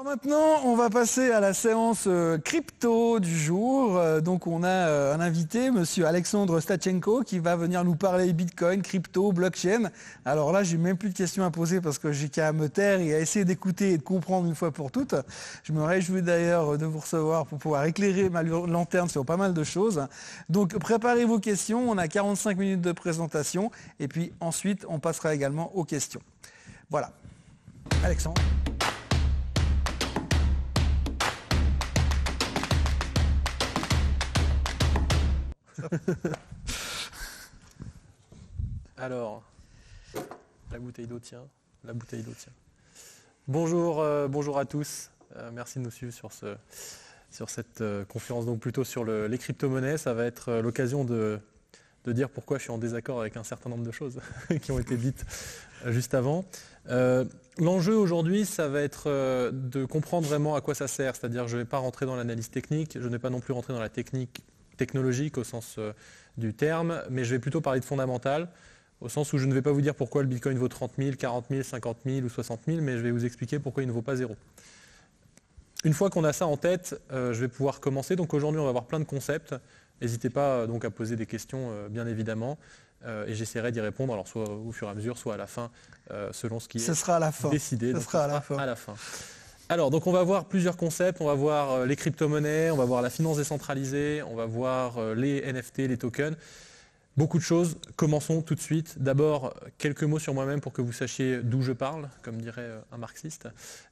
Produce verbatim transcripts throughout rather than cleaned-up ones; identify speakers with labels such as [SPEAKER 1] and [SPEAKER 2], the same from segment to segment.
[SPEAKER 1] Maintenant, on va passer à la séance euh, crypto du jour. Euh, donc, on a euh, un invité, monsieur Alexandre Stachenko, qui va venir nous parler Bitcoin, crypto, blockchain. Alors là, j'ai même plus de questions à poser parce que j'ai qu'à me taire et à essayer d'écouter et de comprendre une fois pour toutes. Je me réjouis d'ailleurs de vous recevoir pour pouvoir éclairer ma lanterne sur pas mal de choses. Donc, préparez vos questions. On a quarante-cinq minutes de présentation et puis ensuite, on passera également aux questions. Voilà. Alexandre.
[SPEAKER 2] Alors, la bouteille d'eau tient, la bouteille d'eau tient. Bonjour, euh, bonjour à tous. Euh, merci de nous suivre sur, ce, sur cette euh, conférence, donc plutôt sur le, les crypto-monnaies. Ça va être euh, l'occasion de, de dire pourquoi je suis en désaccord avec un certain nombre de choses qui ont été dites euh, juste avant. Euh, L'enjeu aujourd'hui, ça va être euh, de comprendre vraiment à quoi ça sert. C'est-à-dire, je ne vais pas rentrer dans l'analyse technique, je ne vais pas non plus rentrer dans la technique technologique au sens euh, du terme, mais je vais plutôt parler de fondamental, au sens où je ne vais pas vous dire pourquoi le Bitcoin vaut trente mille, quarante mille, cinquante mille ou soixante mille, mais je vais vous expliquer pourquoi il ne vaut pas zéro. Une fois qu'on a ça en tête, euh, je vais pouvoir commencer. Donc aujourd'hui, on va avoir plein de concepts. N'hésitez pas euh, donc à poser des questions, euh, bien évidemment, euh, et j'essaierai d'y répondre, alors soit au fur et à mesure, soit à la fin, euh, selon ce qui
[SPEAKER 1] ce
[SPEAKER 2] est
[SPEAKER 1] sera à la fin.
[SPEAKER 2] décidé.
[SPEAKER 1] Ce
[SPEAKER 2] donc,
[SPEAKER 1] sera à la fin.
[SPEAKER 2] À la fin. Alors, donc on va voir plusieurs concepts, on va voir euh, les crypto-monnaies, on va voir la finance décentralisée, on va voir euh, les N F T, les tokens, beaucoup de choses. Commençons tout de suite. D'abord, quelques mots sur moi-même pour que vous sachiez d'où je parle, comme dirait euh, un marxiste.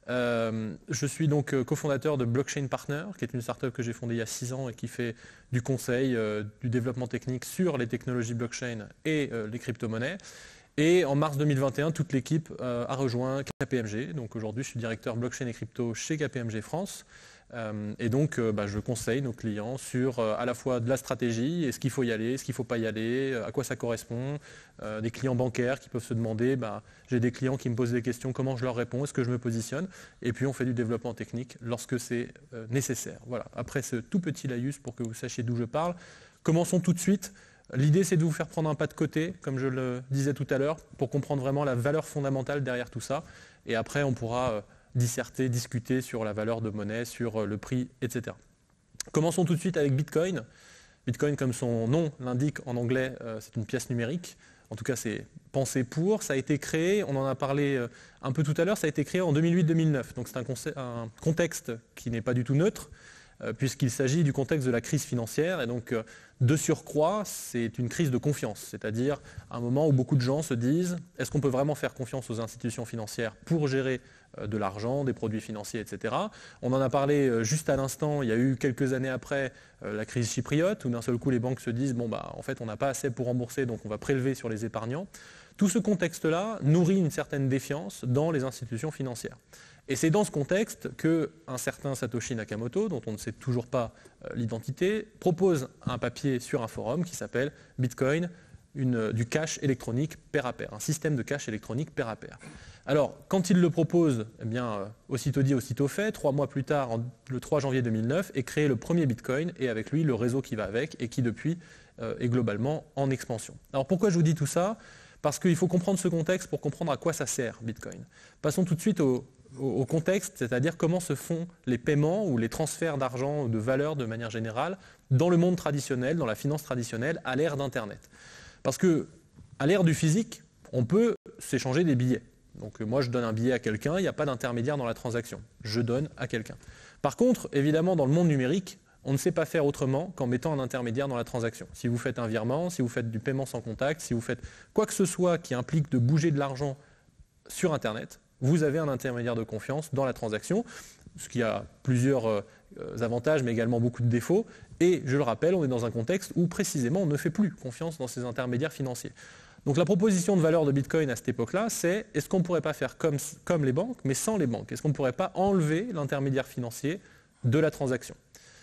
[SPEAKER 2] Euh, je suis donc euh, cofondateur de Blockchain Partner, qui est une startup que j'ai fondée il y a six ans et qui fait du conseil, euh, du développement technique sur les technologies blockchain et euh, les crypto-monnaies. Et en mars deux mille vingt et un, toute l'équipe euh, a rejoint K P M G. Donc aujourd'hui, je suis directeur blockchain et crypto chez K P M G France. Euh, et donc, euh, bah, je conseille nos clients sur euh, à la fois de la stratégie, est-ce qu'il faut y aller, est-ce qu'il ne faut pas y aller, euh, à quoi ça correspond. Euh, des clients bancaires qui peuvent se demander, bah, j'ai des clients qui me posent des questions, comment je leur réponds, est-ce que je me positionne. Et puis, on fait du développement technique lorsque c'est euh, nécessaire. Voilà. Après ce tout petit laïus pour que vous sachiez d'où je parle, commençons tout de suite. L'idée, c'est de vous faire prendre un pas de côté, comme je le disais tout à l'heure, pour comprendre vraiment la valeur fondamentale derrière tout ça. Et après, on pourra euh, disserter, discuter sur la valeur de monnaie, sur euh, le prix, et cetera. Commençons tout de suite avec Bitcoin. Bitcoin, comme son nom l'indique en anglais, euh, c'est une pièce numérique. En tout cas, c'est pensé pour. Ça a été créé, on en a parlé euh, un peu tout à l'heure, ça a été créé en deux mille huit deux mille neuf. Donc c'est un, conce- un contexte qui n'est pas du tout neutre, puisqu'il s'agit du contexte de la crise financière. Et donc, de surcroît, c'est une crise de confiance, c'est-à-dire un moment où beaucoup de gens se disent « est-ce qu'on peut vraiment faire confiance aux institutions financières pour gérer de l'argent, des produits financiers, et cetera » On en a parlé juste à l'instant, il y a eu quelques années après la crise chypriote, où d'un seul coup les banques se disent « bon, bah, en fait, on n'a pas assez pour rembourser, donc on va prélever sur les épargnants ». Tout ce contexte-là nourrit une certaine défiance dans les institutions financières. Et c'est dans ce contexte qu'un certain Satoshi Nakamoto, dont on ne sait toujours pas euh, l'identité, propose un papier sur un forum qui s'appelle Bitcoin, une, du cash électronique pair à pair, un système de cash électronique pair à pair. Alors, quand il le propose, eh bien, euh, aussitôt dit, aussitôt fait, trois mois plus tard, en, le trois janvier deux mille neuf, est créé le premier Bitcoin et avec lui le réseau qui va avec et qui depuis euh, est globalement en expansion. Alors pourquoi je vous dis tout ça ? Parce qu'il faut comprendre ce contexte pour comprendre à quoi ça sert Bitcoin. Passons tout de suite au au contexte, c'est-à-dire comment se font les paiements ou les transferts d'argent ou de valeur de manière générale dans le monde traditionnel, dans la finance traditionnelle, à l'ère d'Internet. Parce qu'à l'ère du physique, on peut s'échanger des billets. Donc moi, je donne un billet à quelqu'un, il n'y a pas d'intermédiaire dans la transaction. Je donne à quelqu'un. Par contre, évidemment, dans le monde numérique, on ne sait pas faire autrement qu'en mettant un intermédiaire dans la transaction. Si vous faites un virement, si vous faites du paiement sans contact, si vous faites quoi que ce soit qui implique de bouger de l'argent sur Internet, vous avez un intermédiaire de confiance dans la transaction, ce qui a plusieurs euh, avantages, mais également beaucoup de défauts. Et je le rappelle, on est dans un contexte où précisément on ne fait plus confiance dans ces intermédiaires financiers. Donc la proposition de valeur de Bitcoin à cette époque-là, c'est est-ce qu'on ne pourrait pas faire comme, comme les banques, mais sans les banques? Est-ce qu'on ne pourrait pas enlever l'intermédiaire financier de la transaction?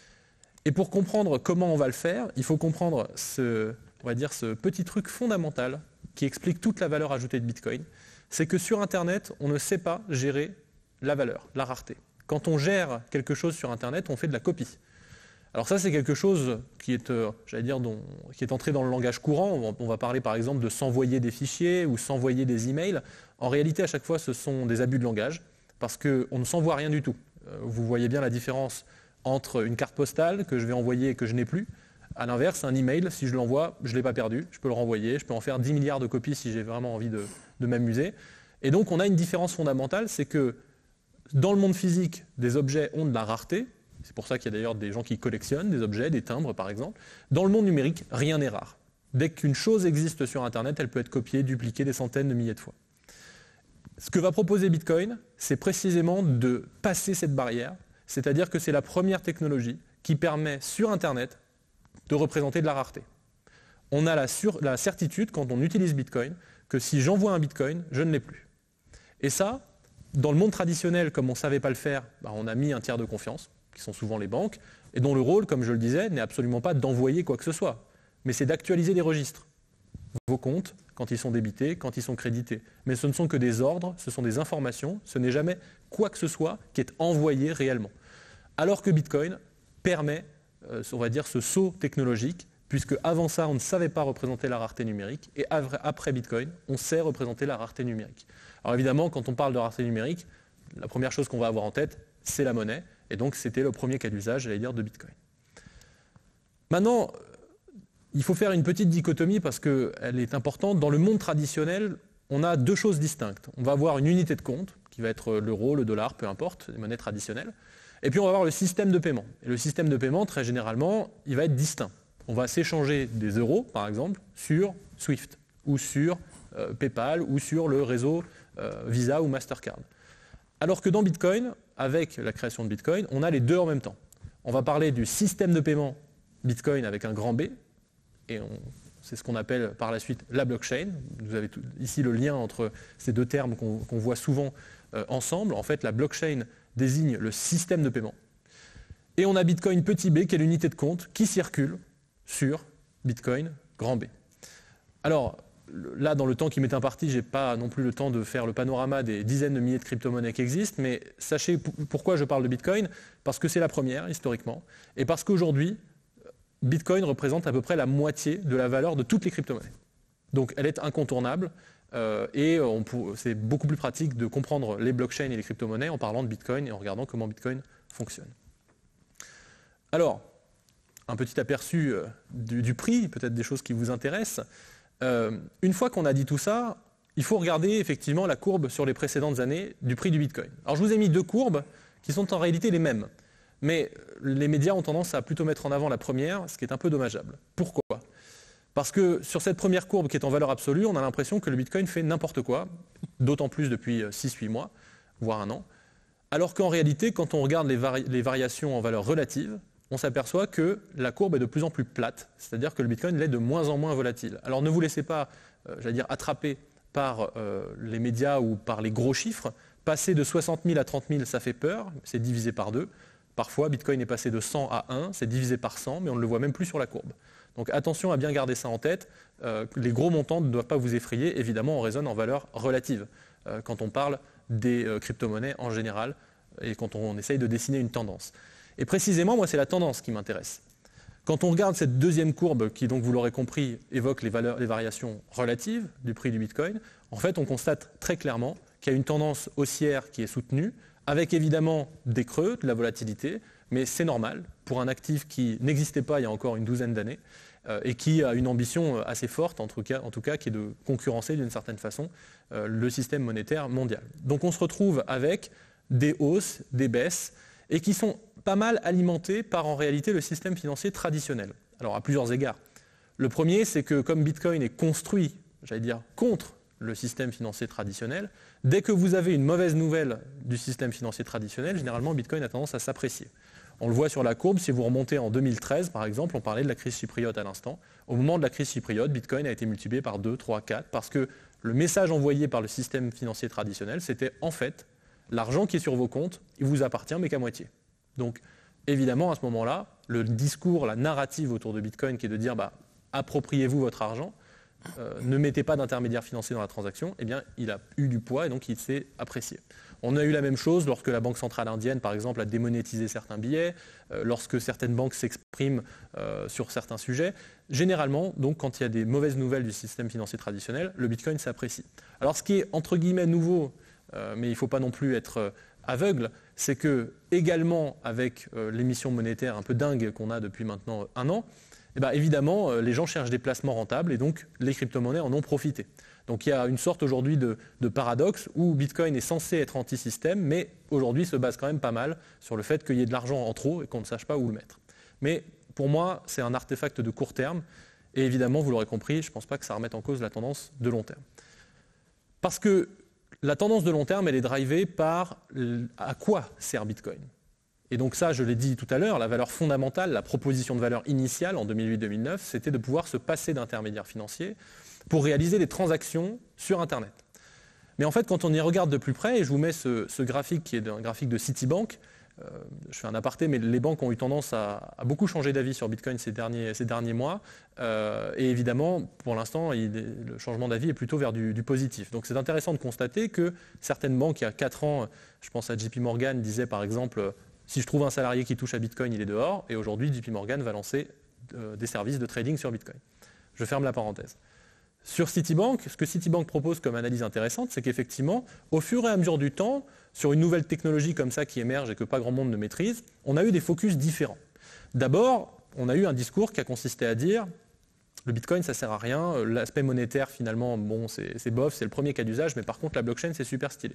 [SPEAKER 2] Et pour comprendre comment on va le faire, il faut comprendre ce, on va dire, ce petit truc fondamental qui explique toute la valeur ajoutée de Bitcoin. C'est que sur Internet, on ne sait pas gérer la valeur, la rareté. Quand on gère quelque chose sur Internet, on fait de la copie. Alors ça, c'est quelque chose qui est, euh, j'allais dire, dont, qui est entré dans le langage courant. On va, on va parler par exemple de s'envoyer des fichiers ou s'envoyer des emails. En réalité, à chaque fois, ce sont des abus de langage parce qu'on ne s'envoie rien du tout. vous voyez bien la différence entre une carte postale que je vais envoyer et que je n'ai plus. À l'inverse, un email, si je l'envoie, je ne l'ai pas perdu, je peux le renvoyer, je peux en faire dix milliards de copies si j'ai vraiment envie de, de m'amuser. Et donc on a une différence fondamentale, c'est que dans le monde physique, des objets ont de la rareté, c'est pour ça qu'il y a d'ailleurs des gens qui collectionnent des objets, des timbres par exemple. Dans le monde numérique, rien n'est rare. Dès qu'une chose existe sur Internet, elle peut être copiée, dupliquée des centaines de milliers de fois. Ce que va proposer Bitcoin, c'est précisément de passer cette barrière, c'est-à-dire que c'est la première technologie qui permet sur Internet de représenter de la rareté. On a la, sur, la certitude, quand on utilise Bitcoin, que si j'envoie un Bitcoin, je ne l'ai plus. Et ça, dans le monde traditionnel, comme on ne savait pas le faire, bah on a mis un tiers de confiance, qui sont souvent les banques, et dont le rôle, comme je le disais, n'est absolument pas d'envoyer quoi que ce soit, mais c'est d'actualiser les registres. Vos comptes, quand ils sont débités, quand ils sont crédités. Mais ce ne sont que des ordres, ce sont des informations, ce n'est jamais quoi que ce soit qui est envoyé réellement. Alors que Bitcoin permet, euh, on va dire, ce saut technologique, puisque avant ça, on ne savait pas représenter la rareté numérique, et après Bitcoin, on sait représenter la rareté numérique. Alors évidemment, quand on parle de rareté numérique, la première chose qu'on va avoir en tête, c'est la monnaie, et donc c'était le premier cas d'usage, j'allais dire, de Bitcoin. Maintenant, il faut faire une petite dichotomie parce qu'elle est importante. Dans le monde traditionnel, on a deux choses distinctes. On va avoir une unité de compte, qui va être l'euro, le dollar, peu importe, les monnaies traditionnelles. Et puis on va avoir le système de paiement. Et le système de paiement, très généralement, il va être distinct. On va s'échanger des euros, par exemple, sur Swift, ou sur euh, PayPal, ou sur le réseau euh, Visa ou Mastercard. Alors que dans Bitcoin, avec la création de Bitcoin, on a les deux en même temps. On va parler du système de paiement Bitcoin avec un grand B, et c'est ce qu'on appelle par la suite la blockchain. Vous avez tout, ici le lien entre ces deux termes qu'on qu'on voit souvent euh, ensemble. En fait, la blockchain désigne le système de paiement. Et on a Bitcoin petit b, qui est l'unité de compte, qui circule sur Bitcoin grand B. Alors, là, dans le temps qui m'est imparti, je n'ai pas non plus le temps de faire le panorama des dizaines de milliers de crypto-monnaies qui existent, mais sachez pourquoi je parle de Bitcoin, parce que c'est la première, historiquement, et parce qu'aujourd'hui, Bitcoin représente à peu près la moitié de la valeur de toutes les crypto-monnaies. Donc elle est incontournable euh, et c'est beaucoup plus pratique de comprendre les blockchains et les crypto-monnaies en parlant de Bitcoin et en regardant comment Bitcoin fonctionne. Alors, un petit aperçu euh, du, du prix, peut-être des choses qui vous intéressent. Euh, une fois qu'on a dit tout ça, il faut regarder effectivement la courbe sur les précédentes années du prix du Bitcoin. Alors je vous ai mis deux courbes qui sont en réalité les mêmes. Mais les médias ont tendance à plutôt mettre en avant la première, ce qui est un peu dommageable. Pourquoi ? Parce que sur cette première courbe qui est en valeur absolue, on a l'impression que le Bitcoin fait n'importe quoi, d'autant plus depuis six huit mois, voire un an. Alors qu'en réalité, quand on regarde les, vari- les variations en valeur relative, on s'aperçoit que la courbe est de plus en plus plate, c'est-à-dire que le Bitcoin l'est de moins en moins volatile. Alors ne vous laissez pas, euh, j'allais dire, attraper par euh, les médias ou par les gros chiffres. Passer de soixante mille à trente mille, ça fait peur, c'est divisé par deux. Parfois, Bitcoin est passé de cent à un, c'est divisé par cent, mais on ne le voit même plus sur la courbe. Donc attention à bien garder ça en tête. Euh, les gros montants ne doivent pas vous effrayer. Évidemment, on raisonne en valeur relative euh, quand on parle des euh, crypto-monnaies en général et quand on essaye de dessiner une tendance. Et précisément, moi, c'est la tendance qui m'intéresse. Quand on regarde cette deuxième courbe qui, donc, vous l'aurez compris, évoque les, valeurs, les variations relatives du prix du Bitcoin, en fait, on constate très clairement qu'il y a une tendance haussière qui est soutenue, avec évidemment des creux, de la volatilité, mais c'est normal pour un actif qui n'existait pas il y a encore une douzaine d'années euh, et qui a une ambition assez forte, en tout cas, en tout cas qui est de concurrencer d'une certaine façon euh, le système monétaire mondial. Donc on se retrouve avec des hausses, des baisses, et qui sont pas mal alimentées par en réalité le système financier traditionnel. Alors à plusieurs égards. Le premier, c'est que comme Bitcoin est construit, j'allais dire, contre le système financier traditionnel, dès que vous avez une mauvaise nouvelle du système financier traditionnel, généralement Bitcoin a tendance à s'apprécier. On le voit sur la courbe, si vous remontez en deux mille treize par exemple, on parlait de la crise chypriote à l'instant. Au moment de la crise chypriote, Bitcoin a été multiplié par deux, trois, quatre, parce que le message envoyé par le système financier traditionnel, c'était en fait, l'argent qui est sur vos comptes, il vous appartient mais qu'à moitié. Donc évidemment à ce moment-là, le discours, la narrative autour de Bitcoin qui est de dire bah, appropriez-vous votre argent, Euh, ne mettez pas d'intermédiaire financier dans la transaction, eh bien, il a eu du poids et donc il s'est apprécié. On a eu la même chose lorsque la Banque centrale indienne, par exemple, a démonétisé certains billets, euh, lorsque certaines banques s'expriment euh, sur certains sujets. Généralement, donc, quand il y a des mauvaises nouvelles du système financier traditionnel, le Bitcoin s'apprécie. Alors, ce qui est entre guillemets nouveau, euh, mais il ne faut pas non plus être euh, aveugle, c'est que, également avec euh, l'émission monétaire un peu dingue qu'on a depuis maintenant un an, eh ben, évidemment, euh, les gens cherchent des placements rentables et donc les crypto-monnaies en ont profité. Donc il y a une sorte aujourd'hui de, de paradoxe où Bitcoin est censé être anti-système, mais aujourd'hui se base quand même pas mal sur le fait qu'il y ait de l'argent en trop et qu'on ne sache pas où le mettre. Mais pour moi, c'est un artefact de court terme et évidemment, vous l'aurez compris, je ne pense pas que ça remette en cause la tendance de long terme. Parce que la tendance de long terme, elle est drivée par à quoi sert Bitcoin. Et donc ça, je l'ai dit tout à l'heure, la valeur fondamentale, la proposition de valeur initiale en deux mille huit deux mille neuf, c'était de pouvoir se passer d'intermédiaires financiers pour réaliser des transactions sur Internet. Mais en fait, quand on y regarde de plus près, et je vous mets ce, ce graphique qui est un graphique de Citibank, euh, je fais un aparté, mais les banques ont eu tendance à, à beaucoup changer d'avis sur Bitcoin ces derniers, ces derniers mois. Euh, et évidemment, pour l'instant, il, le changement d'avis est plutôt vers du, du positif. Donc c'est intéressant de constater que certaines banques, il y a quatre ans, je pense à J P Morgan, disaient par exemple, si je trouve un salarié qui touche à Bitcoin, il est dehors. Et aujourd'hui, J P Morgan va lancer euh, des services de trading sur Bitcoin. Je ferme la parenthèse. Sur Citibank, ce que Citibank propose comme analyse intéressante, c'est qu'effectivement, au fur et à mesure du temps, sur une nouvelle technologie comme ça qui émerge et que pas grand monde ne maîtrise, on a eu des focus différents. D'abord, on a eu un discours qui a consisté à dire le Bitcoin, ça sert à rien, l'aspect monétaire, finalement, bon, c'est, c'est bof, c'est le premier cas d'usage, mais par contre, la blockchain, c'est super stylé.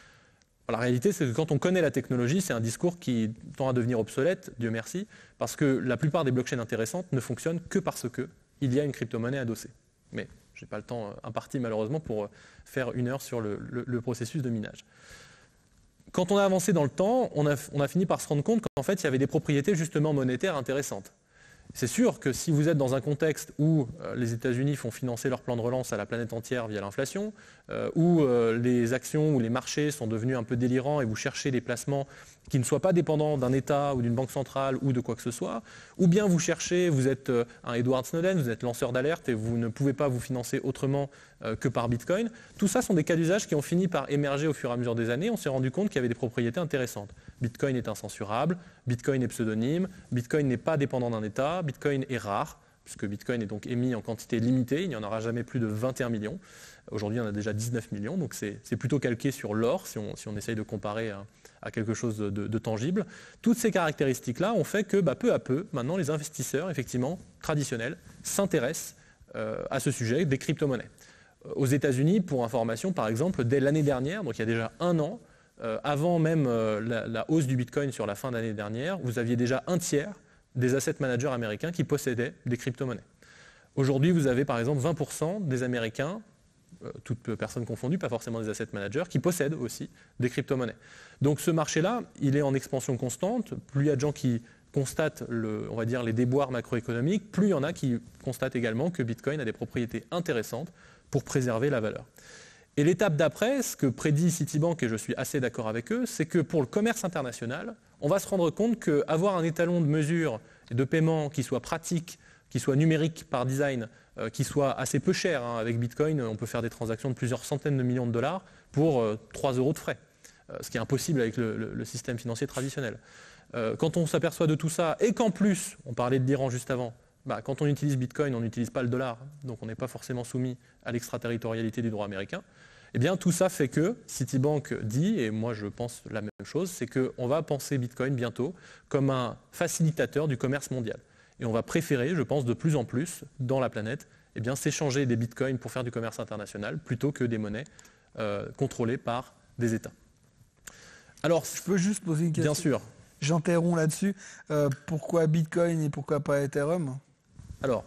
[SPEAKER 2] La réalité, c'est que quand on connaît la technologie, c'est un discours qui tend à devenir obsolète, Dieu merci, parce que la plupart des blockchains intéressantes ne fonctionnent que parce qu'il y a une crypto-monnaie adossée. Mais je n'ai pas le temps imparti malheureusement pour faire une heure sur le, le, le processus de minage. Quand on a avancé dans le temps, on a, on a fini par se rendre compte qu'en fait, il y avait des propriétés justement monétaires intéressantes. C'est sûr que si vous êtes dans un contexte où euh, les États-Unis font financer leur plan de relance à la planète entière via l'inflation, euh, où euh, les actions ou les marchés sont devenus un peu délirants et vous cherchez des placements qui ne soient pas dépendants d'un État ou d'une banque centrale ou de quoi que ce soit, ou bien vous cherchez, vous êtes euh, un Edward Snowden, vous êtes lanceur d'alerte et vous ne pouvez pas vous financer autrement euh, que par Bitcoin. Tout ça sont des cas d'usage qui ont fini par émerger au fur et à mesure des années. On s'est rendu compte qu'il y avait des propriétés intéressantes. Bitcoin est incensurable, Bitcoin est pseudonyme, Bitcoin n'est pas dépendant d'un État, Bitcoin est rare, puisque Bitcoin est donc émis en quantité limitée, il n'y en aura jamais plus de vingt et un millions. Aujourd'hui, il y en a déjà dix-neuf millions, donc c'est, c'est plutôt calqué sur l'or, si on, si on essaye de comparer à, à quelque chose de, de, de tangible. Toutes ces caractéristiques-là ont fait que bah, peu à peu, maintenant, les investisseurs, effectivement, traditionnels, s'intéressent euh, à ce sujet des crypto-monnaies. Aux États-Unis, pour information, par exemple, dès l'année dernière, donc il y a déjà un an, Euh, avant même euh, la, la hausse du Bitcoin sur la fin d'année dernière, vous aviez déjà un tiers des asset managers américains qui possédaient des crypto-monnaies. Aujourd'hui, vous avez par exemple vingt pour cent des Américains, euh, toutes personnes confondues, pas forcément des asset managers, qui possèdent aussi des crypto-monnaies. Donc ce marché-là, il est en expansion constante. Plus il y a de gens qui constatent le, on va dire, les déboires macroéconomiques, plus il y en a qui constatent également que Bitcoin a des propriétés intéressantes pour préserver la valeur. Et l'étape d'après, ce que prédit Citibank, et je suis assez d'accord avec eux, c'est que pour le commerce international, on va se rendre compte qu'avoir un étalon de mesure et de paiement qui soit pratique, qui soit numérique par design, euh, qui soit assez peu cher, hein, avec Bitcoin, on peut faire des transactions de plusieurs centaines de millions de dollars pour euh, trois euros de frais, euh, ce qui est impossible avec le, le, le système financier traditionnel. Euh, quand on s'aperçoit de tout ça, et qu'en plus, on parlait de l'Iran juste avant, bah, quand on utilise Bitcoin, on n'utilise pas le dollar, donc on n'est pas forcément soumis à l'extraterritorialité du droit américain. Eh bien, tout ça fait que Citibank dit, et moi je pense la même chose, c'est qu'on va penser Bitcoin bientôt comme un facilitateur du commerce mondial. Et on va préférer, je pense, de plus en plus dans la planète, eh bien, s'échanger des Bitcoins pour faire du commerce international plutôt que des monnaies euh, contrôlées par des États.
[SPEAKER 1] Alors, je peux juste poser une question.
[SPEAKER 2] Bien sûr.
[SPEAKER 1] J'interromps là-dessus. Euh, pourquoi Bitcoin et pourquoi pas Ethereum ?
[SPEAKER 2] Alors,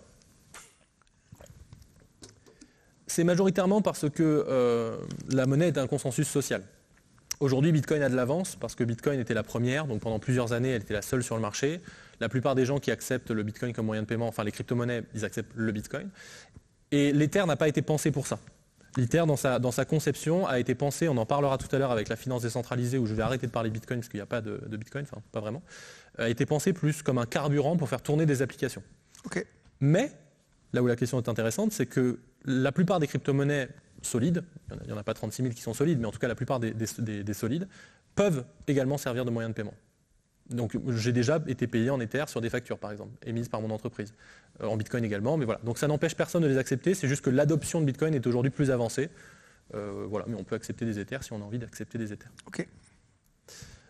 [SPEAKER 2] c'est majoritairement parce que euh, la monnaie est un consensus social. Aujourd'hui, Bitcoin a de l'avance parce que Bitcoin était la première, donc pendant plusieurs années, elle était la seule sur le marché. La plupart des gens qui acceptent le Bitcoin comme moyen de paiement, enfin les crypto-monnaies, ils acceptent le Bitcoin. Et l'Ether n'a pas été pensé pour ça. L'Ether, dans sa, dans sa conception, a été pensé, on en parlera tout à l'heure avec la finance décentralisée, où je vais arrêter de parler Bitcoin parce qu'il n'y a pas de, de Bitcoin, enfin pas vraiment, a été pensé plus comme un carburant pour faire tourner des applications.
[SPEAKER 1] Okay.
[SPEAKER 2] Mais, là où la question est intéressante, c'est que la plupart des crypto-monnaies solides, il n'y en a pas trente-six mille qui sont solides, mais en tout cas la plupart des, des, des, des solides, peuvent également servir de moyen de paiement. Donc j'ai déjà été payé en Ether sur des factures, par exemple, émises par mon entreprise. Euh, en Bitcoin également, mais voilà. Donc ça n'empêche personne de les accepter, c'est juste que l'adoption de Bitcoin est aujourd'hui plus avancée. Euh, voilà, mais on peut accepter des Ethers si on a envie d'accepter des Ethers.
[SPEAKER 1] Ok.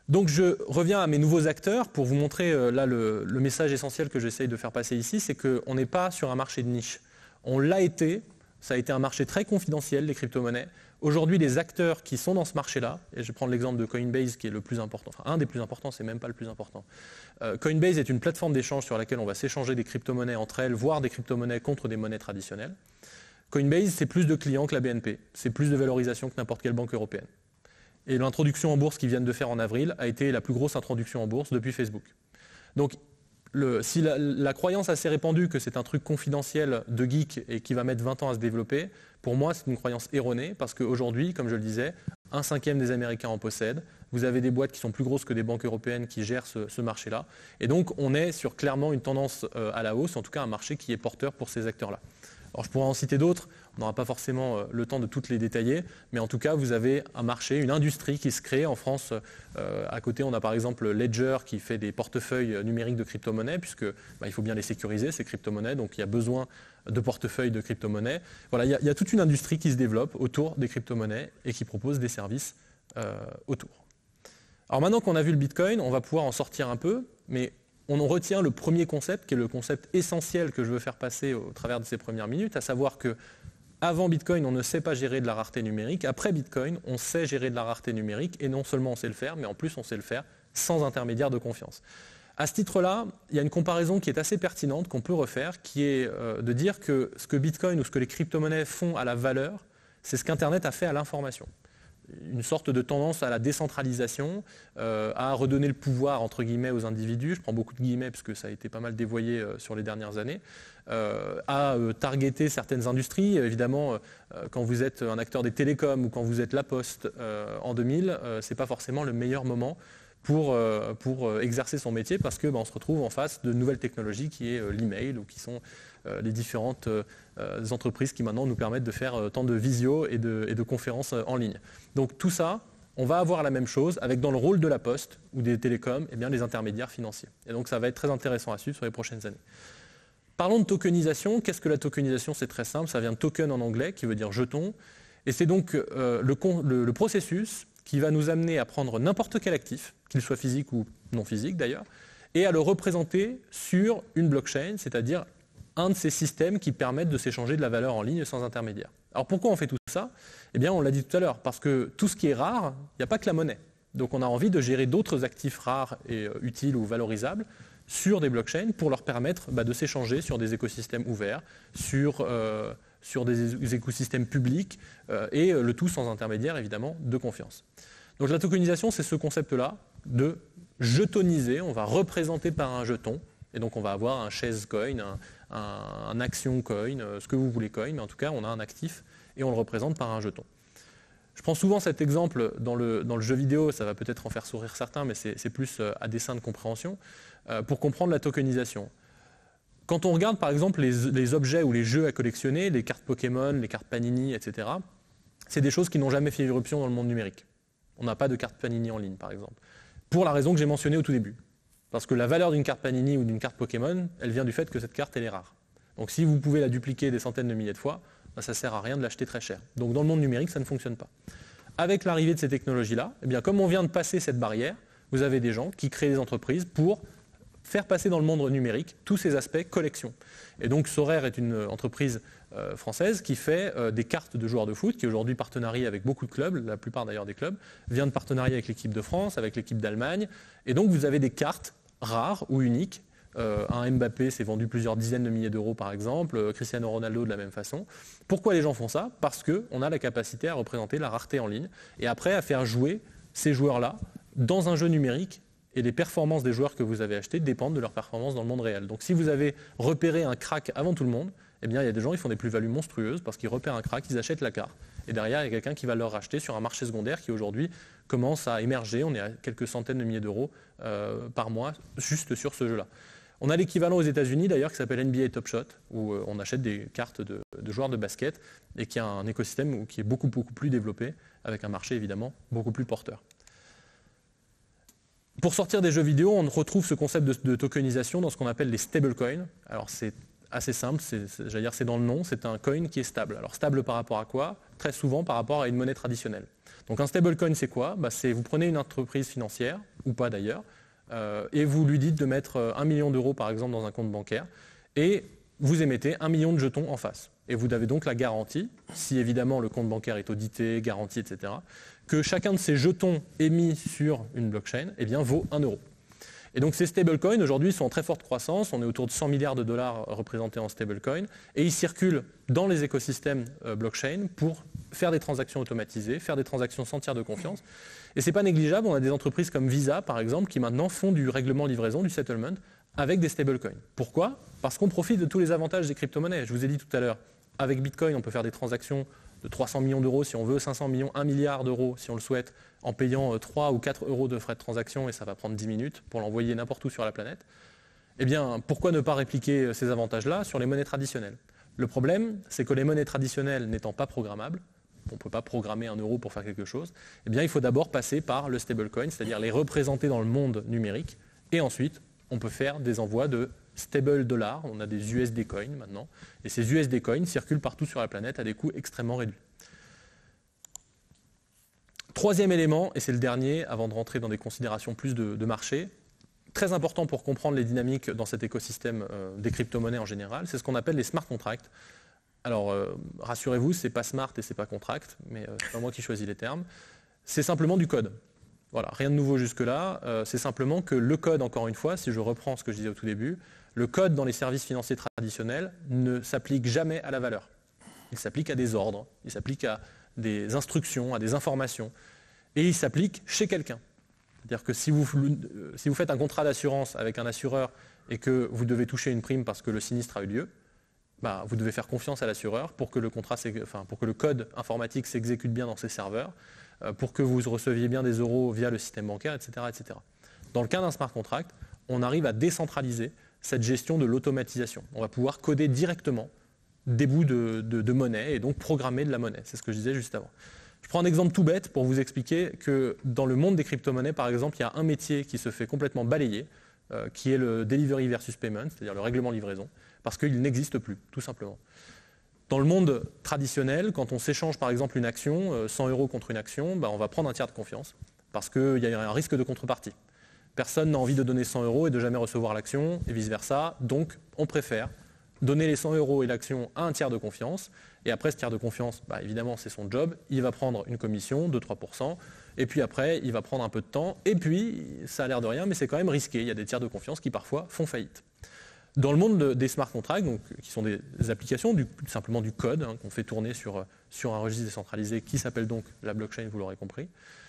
[SPEAKER 2] Donc je reviens à mes nouveaux acteurs pour vous montrer euh, là le, le message essentiel que j'essaye de faire passer ici, c'est qu'on n'est pas sur un marché de niche. On l'a été, ça a été un marché très confidentiel, les crypto-monnaies. Aujourd'hui, les acteurs qui sont dans ce marché-là, et je vais prendre l'exemple de Coinbase qui est le plus important, enfin un des plus importants, c'est même pas le plus important. Euh, Coinbase est une plateforme d'échange sur laquelle on va s'échanger des crypto-monnaies entre elles, voire des crypto-monnaies contre des monnaies traditionnelles. Coinbase, c'est plus de clients que la B N P, c'est plus de valorisation que n'importe quelle banque européenne. Et l'introduction en bourse qu'ils viennent de faire en avril a été la plus grosse introduction en bourse depuis Facebook. Donc, le, si la, la croyance assez répandue que c'est un truc confidentiel de geek et qui va mettre vingt ans à se développer, pour moi, c'est une croyance erronée parce qu'aujourd'hui, comme je le disais, un cinquième des Américains en possèdent. Vous avez des boîtes qui sont plus grosses que des banques européennes qui gèrent ce, ce marché-là. Et donc, on est sur clairement une tendance euh, à la hausse, en tout cas un marché qui est porteur pour ces acteurs-là. Alors, je pourrais en citer d'autres, on n'aura pas forcément euh, le temps de toutes les détailler, mais en tout cas, vous avez un marché, une industrie qui se crée en France. Euh, à côté, on a par exemple Ledger qui fait des portefeuilles numériques de crypto-monnaies, puisque bah, il faut bien les sécuriser, ces crypto-monnaies, donc il y a besoin de portefeuilles de crypto-monnaies. Voilà, il y, a, il y a toute une industrie qui se développe autour des crypto-monnaies et qui propose des services euh, autour. Alors maintenant qu'on a vu le Bitcoin, on va pouvoir en sortir un peu, mais on en retient le premier concept, qui est le concept essentiel que je veux faire passer au travers de ces premières minutes, à savoir que avant Bitcoin, on ne sait pas gérer de la rareté numérique. Après Bitcoin, on sait gérer de la rareté numérique, et non seulement on sait le faire, mais en plus on sait le faire sans intermédiaire de confiance. À ce titre-là, il y a une comparaison qui est assez pertinente qu'on peut refaire, qui est euh, de dire que ce que Bitcoin ou ce que les crypto-monnaies font à la valeur, c'est ce qu'Internet a fait à l'information. Une sorte de tendance à la décentralisation, euh, à redonner le pouvoir entre guillemets aux individus, je prends beaucoup de guillemets parce que ça a été pas mal dévoyé euh, sur les dernières années, euh, à euh, targeter certaines industries. Évidemment, euh, quand vous êtes un acteur des télécoms ou quand vous êtes La Poste euh, en deux mille, euh, ce n'est pas forcément le meilleur moment pour, euh, pour euh, exercer son métier parce que bah, on se retrouve en face de nouvelles technologies qui est euh, l'email ou qui sont euh, les différentes euh, entreprises qui maintenant nous permettent de faire euh, tant de visio et de, et de conférences euh, en ligne. Donc tout ça, on va avoir la même chose avec dans le rôle de la Poste ou des télécoms, eh bien, les intermédiaires financiers. Et donc ça va être très intéressant à suivre sur les prochaines années. Parlons de tokenisation. Qu'est-ce que la tokenisation? C'est très simple, ça vient de token en anglais qui veut dire jeton. Et c'est donc euh, le, le, le processus qui va nous amener à prendre n'importe quel actif, qu'il soit physique ou non physique d'ailleurs, et à le représenter sur une blockchain, c'est-à-dire un de ces systèmes qui permettent de s'échanger de la valeur en ligne sans intermédiaire. Alors pourquoi on fait tout ça? Eh bien, on l'a dit tout à l'heure, parce que tout ce qui est rare, il n'y a pas que la monnaie. Donc on a envie de gérer d'autres actifs rares et euh, utiles ou valorisables sur des blockchains pour leur permettre bah, de s'échanger sur des écosystèmes ouverts, sur, euh, sur des écosystèmes publics, euh, et euh, le tout sans intermédiaire, évidemment, de confiance. Donc la tokenisation, c'est ce concept-là de jetoniser, on va représenter par un jeton, et donc on va avoir un chaise coin, un, un, un action coin, euh, ce que vous voulez coin, mais en tout cas on a un actif et on le représente par un jeton. Je prends souvent cet exemple dans le, dans le jeu vidéo, ça va peut-être en faire sourire certains, mais c'est plus à dessein de compréhension, euh, pour comprendre la tokenisation. Quand on regarde par exemple les, les objets ou les jeux à collectionner, les cartes Pokémon, les cartes Panini, et cetera, c'est des choses qui n'ont jamais fait irruption dans le monde numérique. On n'a pas de carte Panini en ligne par exemple, pour la raison que j'ai mentionnée au tout début. Parce que la valeur d'une carte Panini ou d'une carte Pokémon, elle vient du fait que cette carte elle est rare. Donc si vous pouvez la dupliquer des centaines de milliers de fois, ben, ça ne sert à rien de l'acheter très cher. Donc dans le monde numérique, ça ne fonctionne pas. Avec l'arrivée de ces technologies-là, eh bien, comme on vient de passer cette barrière, vous avez des gens qui créent des entreprises pour faire passer dans le monde numérique tous ces aspects collection. Et donc Sorare est une entreprise euh, française qui fait euh, des cartes de joueurs de foot, qui aujourd'hui partenarie avec beaucoup de clubs, la plupart d'ailleurs des clubs, vient de partenarier avec l'équipe de France, avec l'équipe d'Allemagne. Et donc vous avez des cartes rares ou uniques. Euh, un Mbappé s'est vendu plusieurs dizaines de milliers d'euros par exemple, euh, Cristiano Ronaldo de la même façon. Pourquoi les gens font ça? Parce qu'on a la capacité à représenter la rareté en ligne et après à faire jouer ces joueurs-là dans un jeu numérique, et les performances des joueurs que vous avez achetés dépendent de leurs performances dans le monde réel. Donc si vous avez repéré un crack avant tout le monde, eh bien, il y a des gens qui font des plus-values monstrueuses parce qu'ils repèrent un crack, ils achètent la carte. Et derrière, il y a quelqu'un qui va leur racheter sur un marché secondaire qui aujourd'hui commence à émerger. On est à quelques centaines de milliers d'euros euh, par mois juste sur ce jeu-là. On a l'équivalent aux États-Unis d'ailleurs qui s'appelle N B A Top Shot, où on achète des cartes de, de joueurs de basket et qui a un écosystème qui est beaucoup, beaucoup plus développé, avec un marché évidemment beaucoup plus porteur. Pour sortir des jeux vidéo, on retrouve ce concept de, de tokenisation dans ce qu'on appelle les stablecoins. Alors c'est assez simple, j'allais dire c'est dans le nom, c'est un coin qui est stable. Alors stable par rapport à quoi? Très souvent par rapport à une monnaie traditionnelle. Donc un stablecoin, c'est quoi? Bah, c'est vous prenez une entreprise financière, ou pas d'ailleurs, euh, et vous lui dites de mettre un million d'euros par exemple dans un compte bancaire, et vous émettez un million de jetons en face. Et vous avez donc la garantie, si évidemment le compte bancaire est audité, garanti, et cetera, que chacun de ces jetons émis sur une blockchain eh bien, vaut un euro. Et donc ces stablecoins aujourd'hui sont en très forte croissance, on est autour de cent milliards de dollars représentés en stablecoins, et ils circulent dans les écosystèmes euh, blockchain pour faire des transactions automatisées, faire des transactions sans tiers de confiance. Et ce n'est pas négligeable, on a des entreprises comme Visa par exemple qui maintenant font du règlement livraison, du settlement, avec des stablecoins. Pourquoi? Parce qu'on profite de tous les avantages des crypto-monnaies. Je vous ai dit tout à l'heure, avec Bitcoin, on peut faire des transactions de trois cents millions d'euros si on veut, cinq cents millions, un milliard d'euros si on le souhaite, en payant trois ou quatre euros de frais de transaction et ça va prendre dix minutes pour l'envoyer n'importe où sur la planète. Eh bien, pourquoi ne pas répliquer ces avantages-là sur les monnaies traditionnelles? Le problème, c'est que les monnaies traditionnelles n'étant pas programmables, on ne peut pas programmer un euro pour faire quelque chose, eh bien, il faut d'abord passer par le stablecoin, c'est-à-dire les représenter dans le monde numérique, et ensuite, on peut faire des envois de stable dollars, on a des U S D coins maintenant, et ces U S D coins circulent partout sur la planète à des coûts extrêmement réduits. Troisième élément, et c'est le dernier, avant de rentrer dans des considérations plus de, de marché, très important pour comprendre les dynamiques dans cet écosystème euh, des crypto-monnaies en général, c'est ce qu'on appelle les smart contracts. Alors, euh, rassurez-vous, c'est pas smart et c'est pas contract, mais euh, c'est pas moi qui choisis les termes. C'est simplement du code. Voilà, rien de nouveau jusque-là. Euh, c'est simplement que le code, encore une fois, si je reprends ce que je disais au tout début, le code dans les services financiers traditionnels ne s'applique jamais à la valeur. Il s'applique à des ordres, il s'applique à des instructions, à des informations, et il s'applique chez quelqu'un. C'est-à-dire que si vous, si vous faites un contrat d'assurance avec un assureur et que vous devez toucher une prime parce que le sinistre a eu lieu, bah, vous devez faire confiance à l'assureur pour que le contrat, enfin, pour que le code informatique s'exécute bien dans ses serveurs, euh, pour que vous receviez bien des euros via le système bancaire, et cetera, et cetera. Dans le cas d'un smart contract, on arrive à décentraliser cette gestion de l'automatisation. On va pouvoir coder directement des bouts de, de, de monnaie et donc programmer de la monnaie. C'est ce que je disais juste avant. Je prends un exemple tout bête pour vous expliquer que dans le monde des crypto-monnaies, par exemple, il y a un métier qui se fait complètement balayer, euh, qui est le delivery versus payment, c'est-à-dire le règlement livraison, parce qu'il n'existe plus, tout simplement. Dans le monde traditionnel, quand on s'échange par exemple une action, euh, cent euros contre une action, bah, on va prendre un tiers de confiance, parce qu'il y a un risque de contrepartie. Personne n'a envie de donner cent euros et de jamais recevoir l'action, et vice-versa. Donc, on préfère donner les cent euros et l'action à un tiers de confiance. Et après, ce tiers de confiance, bah, évidemment, c'est son job. Il va prendre une commission, deux à trois pour cent. Et puis après, il va prendre un peu de temps. Et puis, ça a l'air de rien, mais c'est quand même risqué. Il y a des tiers de confiance qui, parfois, font faillite. Dans le monde de, des smart contracts, donc, qui sont des, des applications, du, simplement du code, hein, qu'on fait tourner sur, sur un registre décentralisé qui s'appelle donc la blockchain, vous l'aurez compris,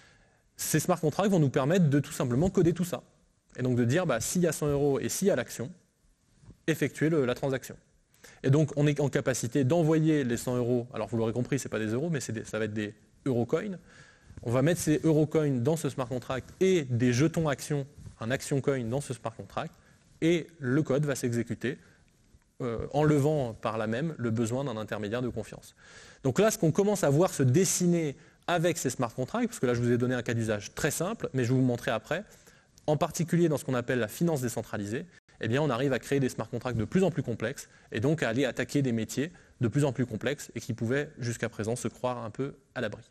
[SPEAKER 2] ces smart contracts vont nous permettre de tout simplement coder tout ça. Et donc de dire, bah, s'il y a cent euros et s'il y a l'action, effectuer le, la transaction. Et donc on est en capacité d'envoyer les cent euros, alors vous l'aurez compris, ce n'est pas des euros, mais des, ça va être des eurocoins. On va mettre ces eurocoins dans ce smart contract et des jetons actions, un action coin dans ce smart contract, et le code va s'exécuter, euh, enlevant par là même le besoin d'un intermédiaire de confiance. Donc là, ce qu'on commence à voir se dessiner avec ces smart contracts, parce que là je vous ai donné un cas d'usage très simple, mais je vais vous montrer après, en particulier dans ce qu'on appelle la finance décentralisée, eh bien on arrive à créer des smart contracts de plus en plus complexes et donc à aller attaquer des métiers de plus en plus complexes et qui pouvaient jusqu'à présent se croire un peu à l'abri.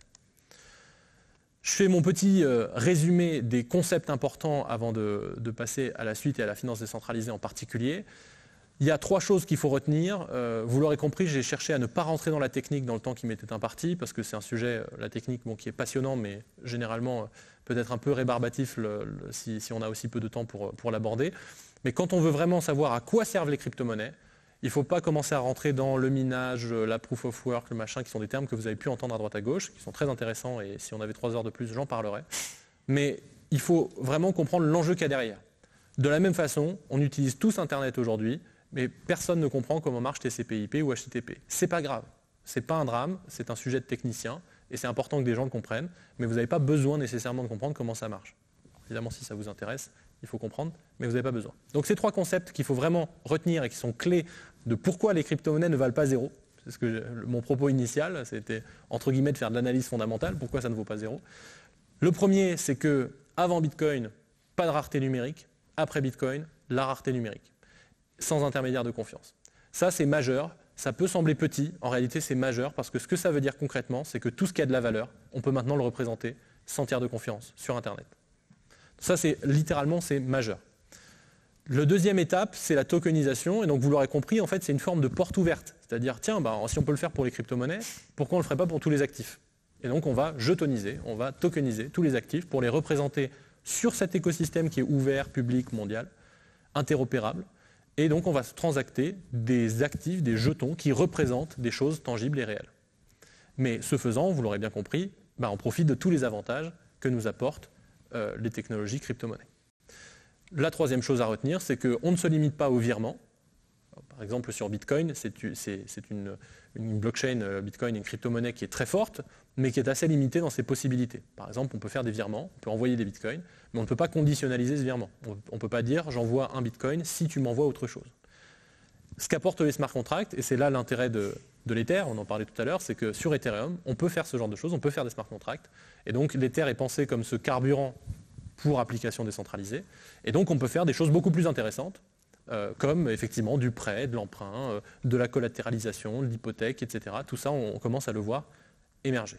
[SPEAKER 2] Je fais mon petit euh, résumé des concepts importants avant de, de passer à la suite et à la finance décentralisée en particulier. Il y a trois choses qu'il faut retenir. Euh, vous l'aurez compris, j'ai cherché à ne pas rentrer dans la technique dans le temps qui m'était imparti, parce que c'est un sujet, la technique, bon, qui est passionnant, mais généralement peut-être un peu rébarbatif le, le, si, si on a aussi peu de temps pour, pour l'aborder. Mais quand on veut vraiment savoir à quoi servent les crypto-monnaies, il ne faut pas commencer à rentrer dans le minage, la proof of work, le machin, qui sont des termes que vous avez pu entendre à droite à gauche, qui sont très intéressants, et si on avait trois heures de plus, j'en parlerais. Mais il faut vraiment comprendre l'enjeu qu'il y a derrière. De la même façon, on utilise tous Internet aujourd'hui, mais personne ne comprend comment marche T C P I P ou H T T P. C'est pas grave, c'est pas un drame, c'est un sujet de technicien, et c'est important que des gens le comprennent, mais vous n'avez pas besoin nécessairement de comprendre comment ça marche. Évidemment, si ça vous intéresse, il faut comprendre, mais vous n'avez pas besoin. Donc ces trois concepts qu'il faut vraiment retenir et qui sont clés de pourquoi les crypto-monnaies ne valent pas zéro, c'est ce que je, mon propos initial, c'était entre guillemets de faire de l'analyse fondamentale, pourquoi ça ne vaut pas zéro. Le premier, c'est que avant Bitcoin, pas de rareté numérique, après Bitcoin, la rareté numérique, sans intermédiaire de confiance. Ça, c'est majeur, ça peut sembler petit, en réalité c'est majeur, parce que ce que ça veut dire concrètement, c'est que tout ce qui a de la valeur, on peut maintenant le représenter sans tiers de confiance sur Internet. Ça, c'est littéralement, c'est majeur. Le deuxième étape, c'est la tokenisation, et donc vous l'aurez compris, en fait, c'est une forme de porte ouverte. C'est-à-dire, tiens, bah, si on peut le faire pour les crypto-monnaies, pourquoi on ne le ferait pas pour tous les actifs? Et donc on va jetoniser, on va tokeniser tous les actifs pour les représenter sur cet écosystème qui est ouvert, public, mondial, interopérable. Et donc on va transacter des actifs, des jetons qui représentent des choses tangibles et réelles. Mais ce faisant, vous l'aurez bien compris, bah, on profite de tous les avantages que nous apportent euh, les technologies crypto-monnaies. La troisième chose à retenir, c'est qu'on ne se limite pas au virement. Par exemple, sur Bitcoin, c'est une, une blockchain Bitcoin, une crypto-monnaie qui est très forte, mais qui est assez limitée dans ses possibilités. Par exemple, on peut faire des virements, on peut envoyer des Bitcoins, mais on ne peut pas conditionnaliser ce virement. On ne peut pas dire « j'envoie un Bitcoin si tu m'envoies autre chose ». Ce qu'apportent les smart contracts, et c'est là l'intérêt de, de l'Ether, on en parlait tout à l'heure, c'est que sur Ethereum, on peut faire ce genre de choses, on peut faire des smart contracts, et donc l'Ether est pensé comme ce carburant pour application décentralisée, et donc on peut faire des choses beaucoup plus intéressantes, Euh, comme effectivement du prêt, de l'emprunt, euh, de la collatéralisation, de l'hypothèque, et cetera. Tout ça, on, on commence à le voir émerger.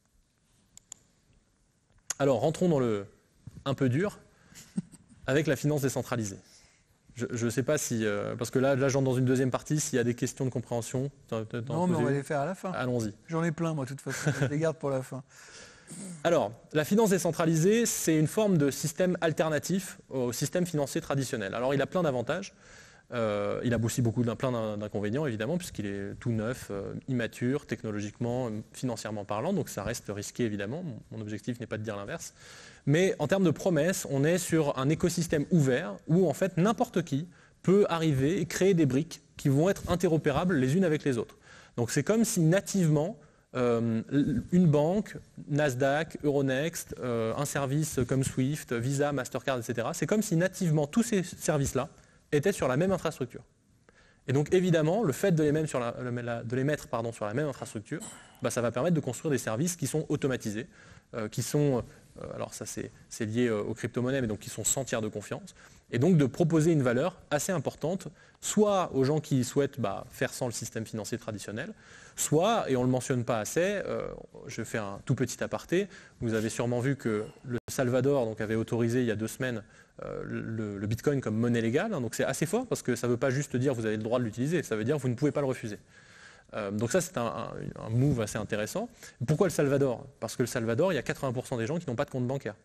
[SPEAKER 2] Alors, rentrons dans le un peu dur, avec la finance décentralisée. Je ne sais pas si, euh, parce que là, là j'entre dans une deuxième partie, s'il y a des questions de compréhension.
[SPEAKER 1] Non, mais on va les faire à la fin.
[SPEAKER 2] Allons-y.
[SPEAKER 1] J'en ai plein, moi, de toute façon. Je les garde pour la fin.
[SPEAKER 2] Alors, la finance décentralisée, c'est une forme de système alternatif au système financier traditionnel. Alors, il a plein d'avantages. Euh, il a aussi beaucoup d'un plein d'inconvénients, évidemment, puisqu'il est tout neuf, euh, immature, technologiquement, financièrement parlant. Donc, ça reste risqué, évidemment. Mon, mon objectif n'est pas de dire l'inverse. Mais en termes de promesses, on est sur un écosystème ouvert où, en fait, n'importe qui peut arriver et créer des briques qui vont être interopérables les unes avec les autres. Donc, c'est comme si nativement, Euh, une banque, Nasdaq, Euronext, euh, un service comme Swift, Visa, Mastercard, et cetera, c'est comme si nativement tous ces services-là étaient sur la même infrastructure. Et donc évidemment, le fait de les, même sur la, de les mettre pardon, sur la même infrastructure, bah, ça va permettre de construire des services qui sont automatisés, euh, qui sont, euh, alors ça c'est lié euh, aux crypto-monnaies, mais donc qui sont sans tiers de confiance, et donc de proposer une valeur assez importante, soit aux gens qui souhaitent bah, faire sans le système financier traditionnel, soit, et on ne le mentionne pas assez, euh, je fais un tout petit aparté, vous avez sûrement vu que le Salvador donc, avait autorisé il y a deux semaines euh, le, le Bitcoin comme monnaie légale, hein, donc c'est assez fort parce que ça ne veut pas juste dire vous avez le droit de l'utiliser, ça veut dire vous ne pouvez pas le refuser. Euh, donc ça c'est un, un, un move assez intéressant. Pourquoi le Salvador? Parce que le Salvador, il y a quatre-vingts pour cent des gens qui n'ont pas de compte bancaire.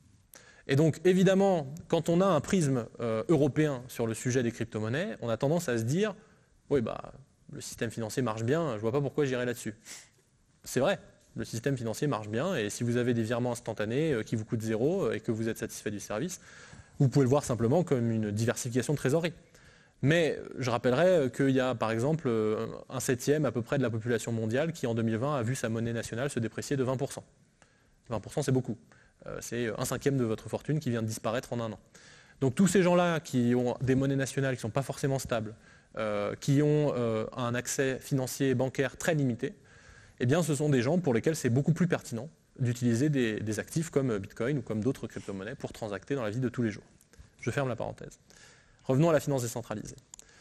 [SPEAKER 2] Et donc évidemment, quand on a un prisme euh, européen sur le sujet des crypto-monnaies, on a tendance à se dire oui bah le système financier marche bien, je ne vois pas pourquoi j'irai là-dessus. C'est vrai, le système financier marche bien, et si vous avez des virements instantanés euh, qui vous coûtent zéro euh, et que vous êtes satisfait du service, vous pouvez le voir simplement comme une diversification de trésorerie. Mais je rappellerai qu'il y a par exemple un septième à peu près de la population mondiale qui en deux mille vingt a vu sa monnaie nationale se déprécier de vingt pour cent. vingt pour cent c'est beaucoup. Euh, c'est un cinquième de votre fortune qui vient de disparaître en un an. Donc tous ces gens-là qui ont des monnaies nationales qui ne sont pas forcément stables, Euh, qui ont euh, un accès financier et bancaire très limité, eh bien, ce sont des gens pour lesquels c'est beaucoup plus pertinent d'utiliser des, des actifs comme Bitcoin ou comme d'autres crypto-monnaies pour transacter dans la vie de tous les jours. Je ferme la parenthèse. Revenons à la finance décentralisée.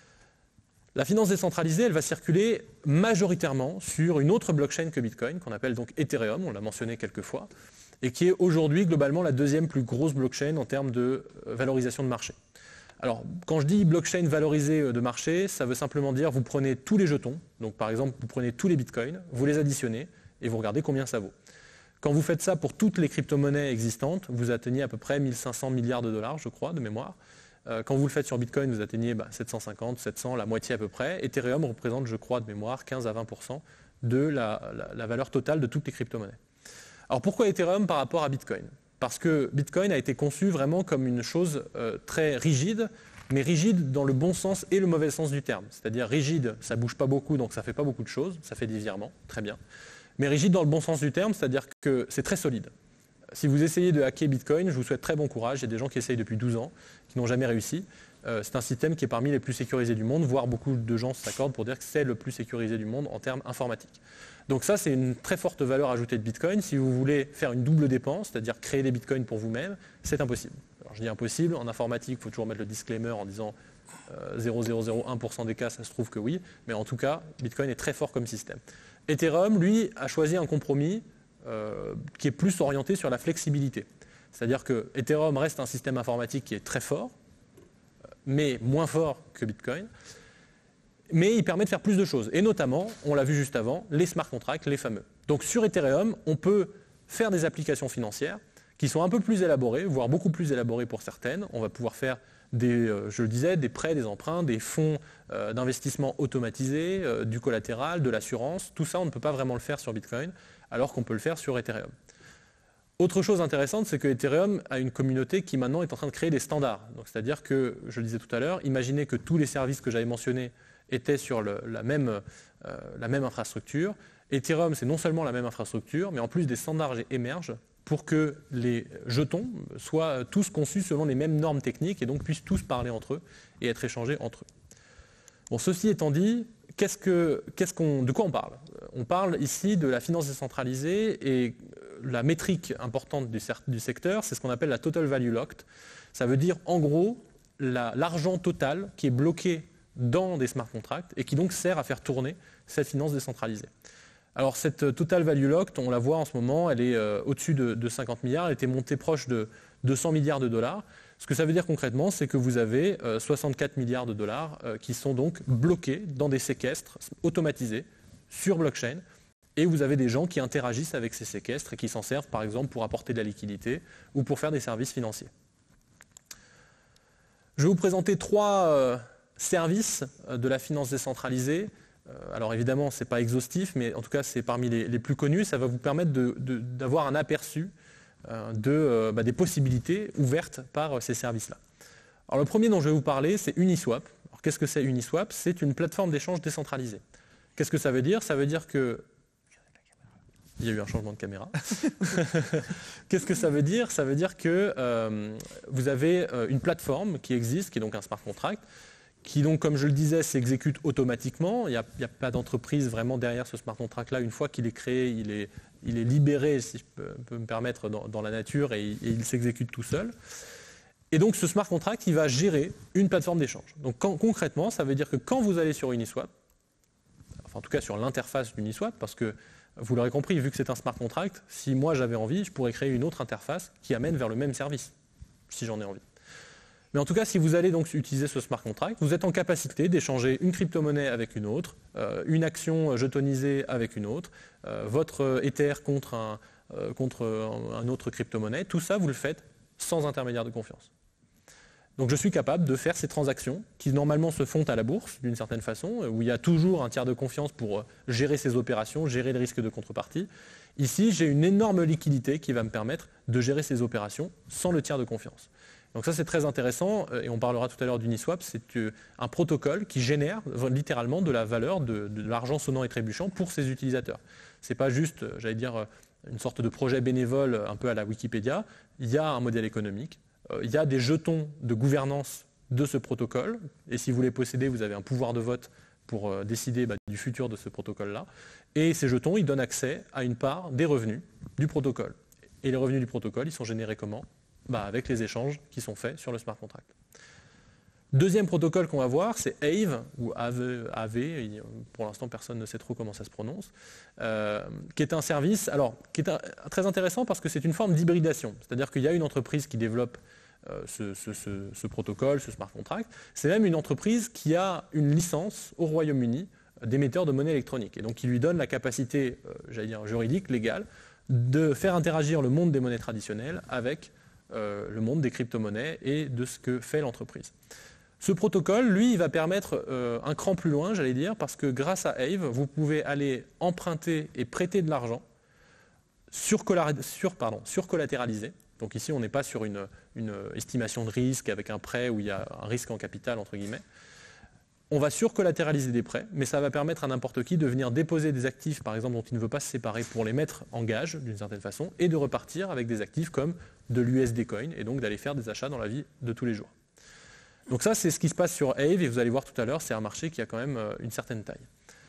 [SPEAKER 2] La finance décentralisée, elle va circuler majoritairement sur une autre blockchain que Bitcoin, qu'on appelle donc Ethereum, on l'a mentionné quelques fois, et qui est aujourd'hui globalement la deuxième plus grosse blockchain en termes de valorisation de marché. Alors, quand je dis blockchain valorisée de marché, ça veut simplement dire vous prenez tous les jetons, donc par exemple vous prenez tous les bitcoins, vous les additionnez et vous regardez combien ça vaut. Quand vous faites ça pour toutes les crypto-monnaies existantes, vous atteignez à peu près mille cinq cents milliards de dollars, je crois, de mémoire. Euh, quand vous le faites sur Bitcoin, vous atteignez bah, sept cent cinquante, sept cents, la moitié à peu près. Ethereum représente, je crois, de mémoire, quinze à vingt pour cent de la, la, la valeur totale de toutes les crypto-monnaies. Alors pourquoi Ethereum par rapport à Bitcoin ? Parce que Bitcoin a été conçu vraiment comme une chose euh, très rigide, mais rigide dans le bon sens et le mauvais sens du terme. C'est-à-dire rigide, ça ne bouge pas beaucoup, donc ça ne fait pas beaucoup de choses, ça fait des virements, très bien. Mais rigide dans le bon sens du terme, c'est-à-dire que c'est très solide. Si vous essayez de hacker Bitcoin, je vous souhaite très bon courage. Il y a des gens qui essayent depuis douze ans, qui n'ont jamais réussi. Euh, c'est un système qui est parmi les plus sécurisés du monde, voire beaucoup de gens s'accordent pour dire que c'est le plus sécurisé du monde en termes informatiques. Donc ça, c'est une très forte valeur ajoutée de Bitcoin. Si vous voulez faire une double dépense, c'est-à-dire créer des Bitcoins pour vous-même, c'est impossible. Alors, je dis impossible. En informatique, il faut toujours mettre le disclaimer en disant euh, zéro virgule zéro zéro un pour cent des cas, ça se trouve que oui. Mais en tout cas, Bitcoin est très fort comme système. Ethereum, lui, a choisi un compromis euh, qui est plus orienté sur la flexibilité. C'est-à-dire que Ethereum reste un système informatique qui est très fort, mais moins fort que Bitcoin. Mais il permet de faire plus de choses. Et notamment, on l'a vu juste avant, les smart contracts, les fameux. Donc sur Ethereum, on peut faire des applications financières qui sont un peu plus élaborées, voire beaucoup plus élaborées pour certaines. On va pouvoir faire, des, euh, je le disais, des prêts, des emprunts, des fonds euh, d'investissement automatisés, euh, du collatéral, de l'assurance. Tout ça, on ne peut pas vraiment le faire sur Bitcoin, alors qu'on peut le faire sur Ethereum. Autre chose intéressante, c'est que Ethereum a une communauté qui maintenant est en train de créer des standards. Donc, c'est-à-dire que, je le disais tout à l'heure, imaginez que tous les services que j'avais mentionnés étaient sur le, la, même, euh, la même infrastructure. Ethereum, c'est non seulement la même infrastructure, mais en plus des standards émergent pour que les jetons soient tous conçus selon les mêmes normes techniques et donc puissent tous parler entre eux et être échangés entre eux. Bon, ceci étant dit, qu'est-ce que, qu'est-ce qu'on, de quoi on parle? On parle ici de la finance décentralisée et la métrique importante du, du secteur, c'est ce qu'on appelle la total value locked. Ça veut dire en gros la, l'argent total qui est bloqué dans des smart contracts et qui donc sert à faire tourner cette finance décentralisée. Alors cette total value locked, on la voit en ce moment, elle est euh, au-dessus de, de cinquante milliards, elle était montée proche de deux cents milliards de dollars. Ce que ça veut dire concrètement, c'est que vous avez euh, soixante-quatre milliards de dollars euh, qui sont donc bloqués dans des séquestres automatisés sur blockchain. Et vous avez des gens qui interagissent avec ces séquestres et qui s'en servent par exemple pour apporter de la liquidité ou pour faire des services financiers. Je vais vous présenter trois euh, services de la finance décentralisée. Euh, alors évidemment, ce n'est pas exhaustif, mais en tout cas, c'est parmi les, les plus connus. Ça va vous permettre de, de, d'avoir un aperçu euh, de, euh, bah, des possibilités ouvertes par euh, ces services-là. Alors le premier dont je vais vous parler, c'est Uniswap. Alors, qu'est-ce que c'est Uniswap? C'est une plateforme d'échange décentralisée. Qu'est-ce que ça veut dire? Ça veut dire que il y a eu un changement de caméra. Qu'est-ce que ça veut dire? Ça veut dire que euh, vous avez euh, une plateforme qui existe, qui est donc un smart contract, qui donc, comme je le disais, s'exécute automatiquement. Il n'y a, a pas d'entreprise vraiment derrière ce smart contract-là. Une fois qu'il est créé, il est, il est libéré, si je peux, peux me permettre, dans, dans la nature et, et il s'exécute tout seul. Et donc ce smart contract, il va gérer une plateforme d'échange. Donc quand, concrètement, ça veut dire que quand vous allez sur Uniswap, enfin en tout cas sur l'interface d'Uniswap, parce que vous l'aurez compris, vu que c'est un smart contract, si moi j'avais envie, je pourrais créer une autre interface qui amène vers le même service, si j'en ai envie. Mais en tout cas, si vous allez donc utiliser ce smart contract, vous êtes en capacité d'échanger une crypto-monnaie avec une autre, euh, une action jetonisée avec une autre, euh, votre Ether contre, un, euh, contre un, un autre crypto-monnaie. Tout ça, vous le faites sans intermédiaire de confiance. Donc je suis capable de faire ces transactions qui normalement se font à la bourse d'une certaine façon, où il y a toujours un tiers de confiance pour gérer ces opérations, gérer le risque de contrepartie. Ici, j'ai une énorme liquidité qui va me permettre de gérer ces opérations sans le tiers de confiance. Donc ça c'est très intéressant et on parlera tout à l'heure d'Uniswap, c'est un protocole qui génère littéralement de la valeur, de, de l'argent sonnant et trébuchant pour ses utilisateurs. Ce n'est pas juste, j'allais dire, une sorte de projet bénévole un peu à la Wikipédia, il y a un modèle économique. Il y a des jetons de gouvernance de ce protocole, et si vous les possédez, vous avez un pouvoir de vote pour euh, décider bah, du futur de ce protocole-là. Et ces jetons, ils donnent accès à une part des revenus du protocole. Et les revenus du protocole, ils sont générés comment? Bah, avec les échanges qui sont faits sur le smart contract. Deuxième protocole qu'on va voir, c'est Aave, ou Aave, Aave, pour l'instant personne ne sait trop comment ça se prononce, euh, qui est un service, alors, qui est un, très intéressant parce que c'est une forme d'hybridation. C'est-à-dire qu'il y a une entreprise qui développe euh, ce, ce, ce, ce protocole, ce smart contract. C'est même une entreprise qui a une licence au Royaume-Uni d'émetteur de monnaie électronique. Et donc qui lui donne la capacité, euh, j'allais dire juridique, légale, de faire interagir le monde des monnaies traditionnelles avec euh, le monde des crypto-monnaies et de ce que fait l'entreprise. Ce protocole, lui, il va permettre euh, un cran plus loin, j'allais dire, parce que grâce à Aave, vous pouvez aller emprunter et prêter de l'argent sur, sur, pardon, surcollatéralisé. Donc ici, on n'est pas sur une, une estimation de risque avec un prêt où il y a un risque en capital, entre guillemets. on va surcollatéraliser des prêts, mais ça va permettre à n'importe qui de venir déposer des actifs, par exemple, dont il ne veut pas se séparer pour les mettre en gage, d'une certaine façon, et de repartir avec des actifs comme de l'U S D Coin, et donc d'aller faire des achats dans la vie de tous les jours. Donc ça, c'est ce qui se passe sur Aave, et vous allez voir tout à l'heure, c'est un marché qui a quand même une certaine taille.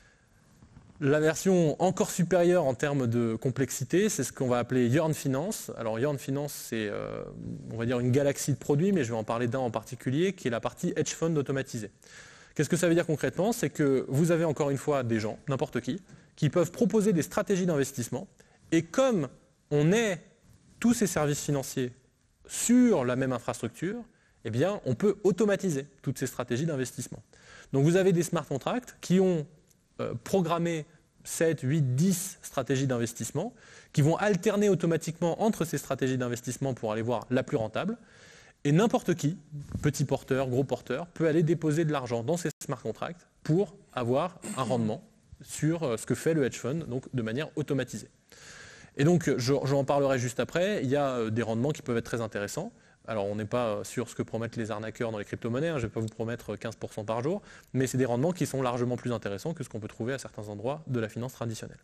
[SPEAKER 2] La version encore supérieure en termes de complexité, c'est ce qu'on va appeler Yearn Finance. Alors Yearn Finance, c'est euh, on va dire une galaxie de produits, mais je vais en parler d'un en particulier, qui est la partie hedge fund automatisée. Qu'est-ce que ça veut dire concrètement? C'est que vous avez encore une fois des gens, n'importe qui, qui peuvent proposer des stratégies d'investissement, et comme on est tous ces services financiers sur la même infrastructure, eh bien, on peut automatiser toutes ces stratégies d'investissement. Donc vous avez des smart contracts qui ont euh, programmé sept, huit, dix stratégies d'investissement, qui vont alterner automatiquement entre ces stratégies d'investissement pour aller voir la plus rentable. Et n'importe qui, petit porteur, gros porteur, peut aller déposer de l'argent dans ces smart contracts pour avoir un rendement sur ce que fait le hedge fund, donc de manière automatisée. Et donc, j'en parlerai juste après, il y a des rendements qui peuvent être très intéressants. Alors, on n'est pas sur ce que promettent les arnaqueurs dans les crypto-monnaies, hein, je ne vais pas vous promettre quinze pour cent par jour, mais c'est des rendements qui sont largement plus intéressants que ce qu'on peut trouver à certains endroits de la finance traditionnelle.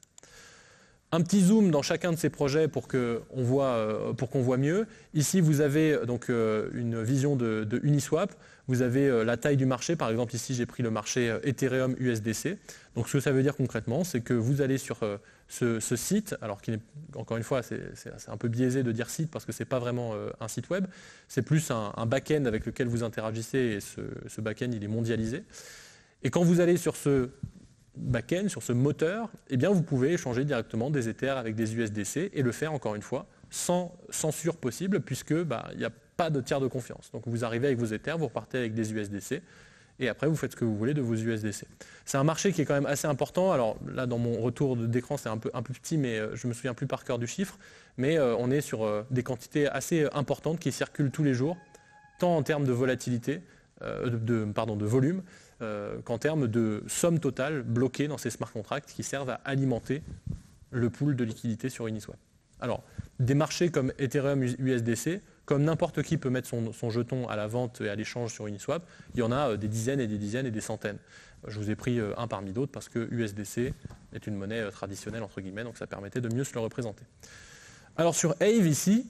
[SPEAKER 2] Un petit zoom dans chacun de ces projets pour qu'on voit, pour qu'on voit mieux. Ici, vous avez donc une vision de, de Uniswap. Vous avez la taille du marché. Par exemple, ici, j'ai pris le marché Ethereum U S D C. Donc, ce que ça veut dire concrètement, c'est que vous allez sur ce, ce site, alors qu'il est, encore une fois, c'est un peu biaisé de dire site parce que ce n'est pas vraiment un site web. C'est plus un, un back-end avec lequel vous interagissez et ce, ce back-end, il est mondialisé. Et quand vous allez sur ce back-end, sur ce moteur, eh bien vous pouvez échanger directement des Ethers avec des U S D C et le faire encore une fois sans censure possible puisque bah, il n'y a pas de tiers de confiance. Donc vous arrivez avec vos Ethers, vous repartez avec des U S D C et après vous faites ce que vous voulez de vos U S D C. C'est un marché qui est quand même assez important. Alors là dans mon retour d'écran c'est un peu, un peu petit mais je me souviens plus par cœur du chiffre, mais euh, on est sur euh, des quantités assez importantes qui circulent tous les jours, tant en termes de volatilité, euh, de, de, pardon, de volume, Euh, qu'en termes de somme totale bloquée dans ces smart contracts qui servent à alimenter le pool de liquidité sur Uniswap. Alors, des marchés comme Ethereum U S D C, comme n'importe qui peut mettre son, son jeton à la vente et à l'échange sur Uniswap, il y en a des dizaines et des dizaines et des centaines. Je vous ai pris un parmi d'autres parce que U S D C est une monnaie traditionnelle, entre guillemets, donc ça permettait de mieux se le représenter. Alors sur Aave ici,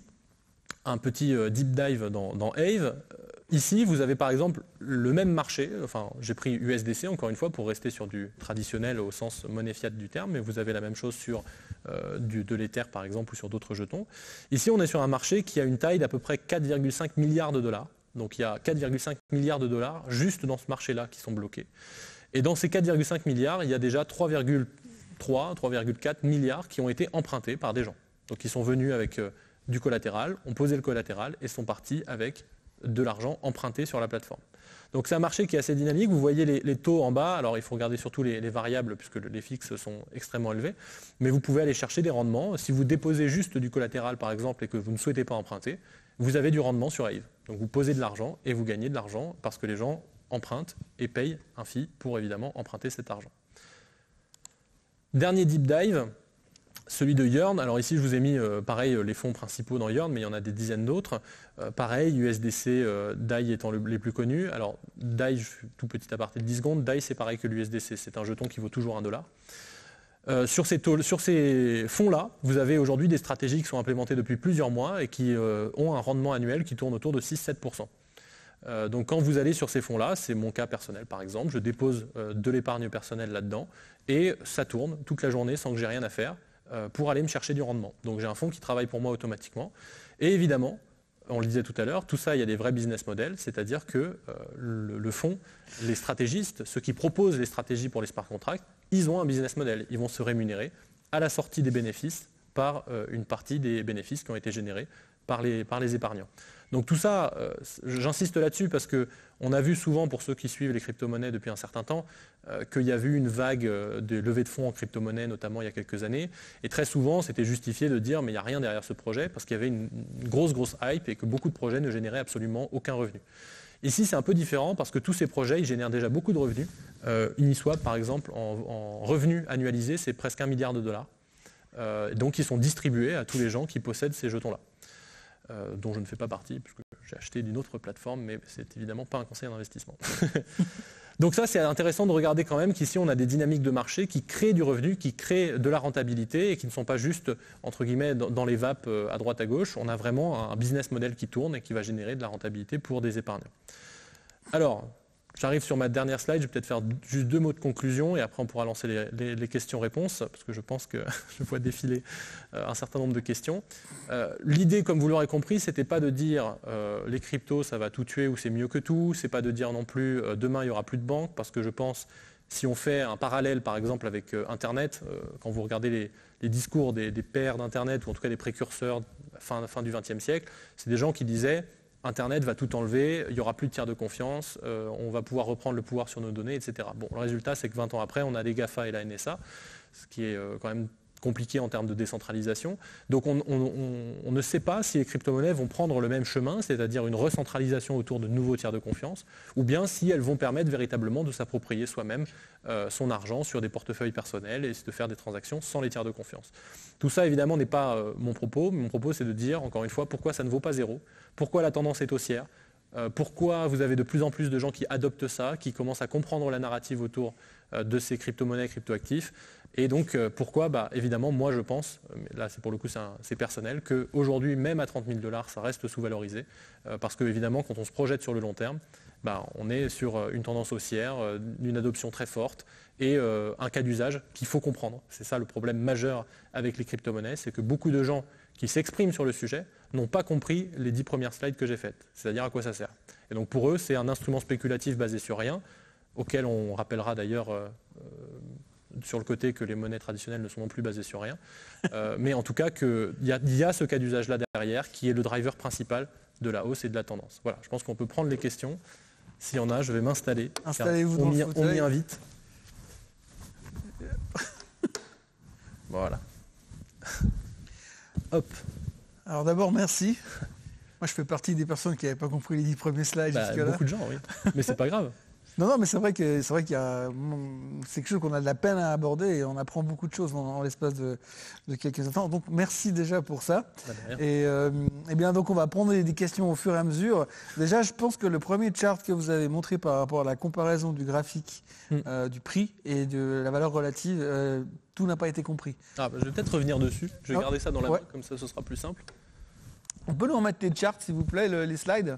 [SPEAKER 2] un petit deep dive dans, dans Aave. Ici, vous avez par exemple le même marché, enfin j'ai pris U S D C encore une fois pour rester sur du traditionnel au sens monnaie fiat du terme, mais vous avez la même chose sur euh, du, de l'Ether par exemple ou sur d'autres jetons. Ici, on est sur un marché qui a une taille d'à peu près quatre virgule cinq milliards de dollars. Donc il y a quatre virgule cinq milliards de dollars juste dans ce marché-là qui sont bloqués. Et dans ces quatre virgule cinq milliards, il y a déjà trois virgule trois, trois virgule quatre milliards qui ont été empruntés par des gens. Donc ils sont venus avec euh, du collatéral, ont posé le collatéral et sont partis avec de l'argent emprunté sur la plateforme. Donc c'est un marché qui est assez dynamique. Vous voyez les, les taux en bas. Alors il faut regarder surtout les, les variables puisque les fixes sont extrêmement élevés. Mais vous pouvez aller chercher des rendements. Si vous déposez juste du collatéral par exemple et que vous ne souhaitez pas emprunter, vous avez du rendement sur Aave. Donc vous posez de l'argent et vous gagnez de l'argent parce que les gens empruntent et payent un fee pour évidemment emprunter cet argent. Dernier deep dive. Celui de Yearn, alors ici je vous ai mis euh, pareil les fonds principaux dans Yearn, mais il y en a des dizaines d'autres. Euh, pareil, U S D C, euh, D A I étant le, les plus connus. Alors D A I, je fais tout petit aparté de dix secondes, D A I c'est pareil que l'U S D C, c'est un jeton qui vaut toujours un dollar. Euh, sur ces, sur ces fonds-là, vous avez aujourd'hui des stratégies qui sont implémentées depuis plusieurs mois et qui euh, ont un rendement annuel qui tourne autour de six à sept pour cent. Euh, donc quand vous allez sur ces fonds-là, c'est mon cas personnel par exemple, je dépose euh, de l'épargne personnelle là-dedans et ça tourne toute la journée sans que j'ai rien à faire pour aller me chercher du rendement. Donc j'ai un fonds qui travaille pour moi automatiquement. Et évidemment, on le disait tout à l'heure, tout ça, il y a des vrais business models, c'est-à-dire que euh, le, le fonds, les stratégistes, ceux qui proposent les stratégies pour les smart contracts, ils ont un business model. Ils vont se rémunérer à la sortie des bénéfices par euh, une partie des bénéfices qui ont été générés par les, par les épargnants. Donc tout ça, euh, j'insiste là-dessus parce qu'on a vu souvent, pour ceux qui suivent les crypto-monnaies depuis un certain temps, euh, qu'il y a eu une vague de levée de fonds en crypto-monnaie, notamment il y a quelques années. Et très souvent, c'était justifié de dire mais il n'y a rien derrière ce projet parce qu'il y avait une, une grosse, grosse hype et que beaucoup de projets ne généraient absolument aucun revenu. Ici, c'est un peu différent parce que tous ces projets, ils génèrent déjà beaucoup de revenus. Euh, Uniswap, par exemple, en, en revenus annualisés, c'est presque un milliard de dollars. Euh, donc, ils sont distribués à tous les gens qui possèdent ces jetons-là. Euh, dont je ne fais pas partie, puisque j'ai acheté d'une autre plateforme, mais c'est évidemment pas un conseil d'investissement. Donc ça, c'est intéressant de regarder quand même qu'ici, on a des dynamiques de marché qui créent du revenu, qui créent de la rentabilité et qui ne sont pas juste, entre guillemets, dans les vapes à droite à gauche. On a vraiment un business model qui tourne et qui va générer de la rentabilité pour des épargnants. Alors, j'arrive sur ma dernière slide, je vais peut-être faire juste deux mots de conclusion et après on pourra lancer les, les, les questions-réponses parce que je pense que je vois défiler euh, un certain nombre de questions. Euh, L'idée, comme vous l'aurez compris, c'était pas de dire euh, les cryptos ça va tout tuer ou c'est mieux que tout, c'est pas de dire non plus euh, demain il y aura plus de banques parce que je pense si on fait un parallèle par exemple avec euh, Internet, euh, quand vous regardez les, les discours des, des pères d'Internet ou en tout cas des précurseurs fin, fin du vingtième siècle, c'est des gens qui disaient Internet va tout enlever, il n'y aura plus de tiers de confiance, euh, on va pouvoir reprendre le pouvoir sur nos données, et cetera. Bon, le résultat, c'est que vingt ans après, on a les GAFA et la N S A, ce qui est euh, quand même compliqué en termes de décentralisation. Donc on, on, on, on ne sait pas si les crypto-monnaies vont prendre le même chemin, c'est-à-dire une recentralisation autour de nouveaux tiers de confiance, ou bien si elles vont permettre véritablement de s'approprier soi-même euh, son argent sur des portefeuilles personnels et de faire des transactions sans les tiers de confiance. Tout ça, évidemment, n'est pas euh, mon propos. Mon propos, c'est de dire, encore une fois, pourquoi ça ne vaut pas zéro, pourquoi la tendance est haussière, euh, pourquoi vous avez de plus en plus de gens qui adoptent ça, qui commencent à comprendre la narrative autour euh, de ces crypto-monnaies, crypto-actifs. Et donc, euh, pourquoi bah, évidemment, moi, je pense, mais là, c'est pour le coup, c'est personnel, qu'aujourd'hui, même à trente mille dollars, ça reste sous-valorisé. Euh, parce que, évidemment, quand on se projette sur le long terme, bah, on est sur une tendance haussière, euh, une adoption très forte et euh, un cas d'usage qu'il faut comprendre. C'est ça le problème majeur avec les crypto-monnaies, c'est que beaucoup de gens qui s'expriment sur le sujet n'ont pas compris les dix premières slides que j'ai faites, c'est-à-dire à quoi ça sert. Et donc pour eux, c'est un instrument spéculatif basé sur rien, auquel on rappellera d'ailleurs euh, sur le côté que les monnaies traditionnelles ne sont non plus basées sur rien. Euh, mais en tout cas, il y, y a ce cas d'usage-là derrière qui est le driver principal de la hausse et de la tendance. Voilà, je pense qu'on peut prendre les questions. S'il y en a, je vais m'installer.
[SPEAKER 1] Installez-vous dans le fauteuil.
[SPEAKER 2] On m'y invite. Voilà. Hop.
[SPEAKER 1] Alors d'abord, merci. Moi, je fais partie des personnes qui n'avaient pas compris les dix premiers slides
[SPEAKER 2] bah,
[SPEAKER 1] jusque-là.
[SPEAKER 2] Beaucoup de gens, oui. Mais c'est pas grave.
[SPEAKER 1] Non, non, mais c'est vrai que c'est vrai qu'il y a c'est quelque chose qu'on a de la peine à aborder et on apprend beaucoup de choses dans, dans l'espace de, de quelques instants. Donc merci déjà pour ça.
[SPEAKER 2] Bah,
[SPEAKER 1] et, euh, et bien donc on va prendre des questions au fur et à mesure. Déjà, je pense que le premier chart que vous avez montré par rapport à la comparaison du graphique mm. euh, du prix et de la valeur relative, euh, tout n'a pas été compris.
[SPEAKER 2] Ah, bah, je vais peut-être revenir dessus. Je vais oh. garder ça dans la ouais. main, comme ça, ce sera plus simple.
[SPEAKER 1] On peut nous remettre les charts, s'il vous plaît, le, les slides.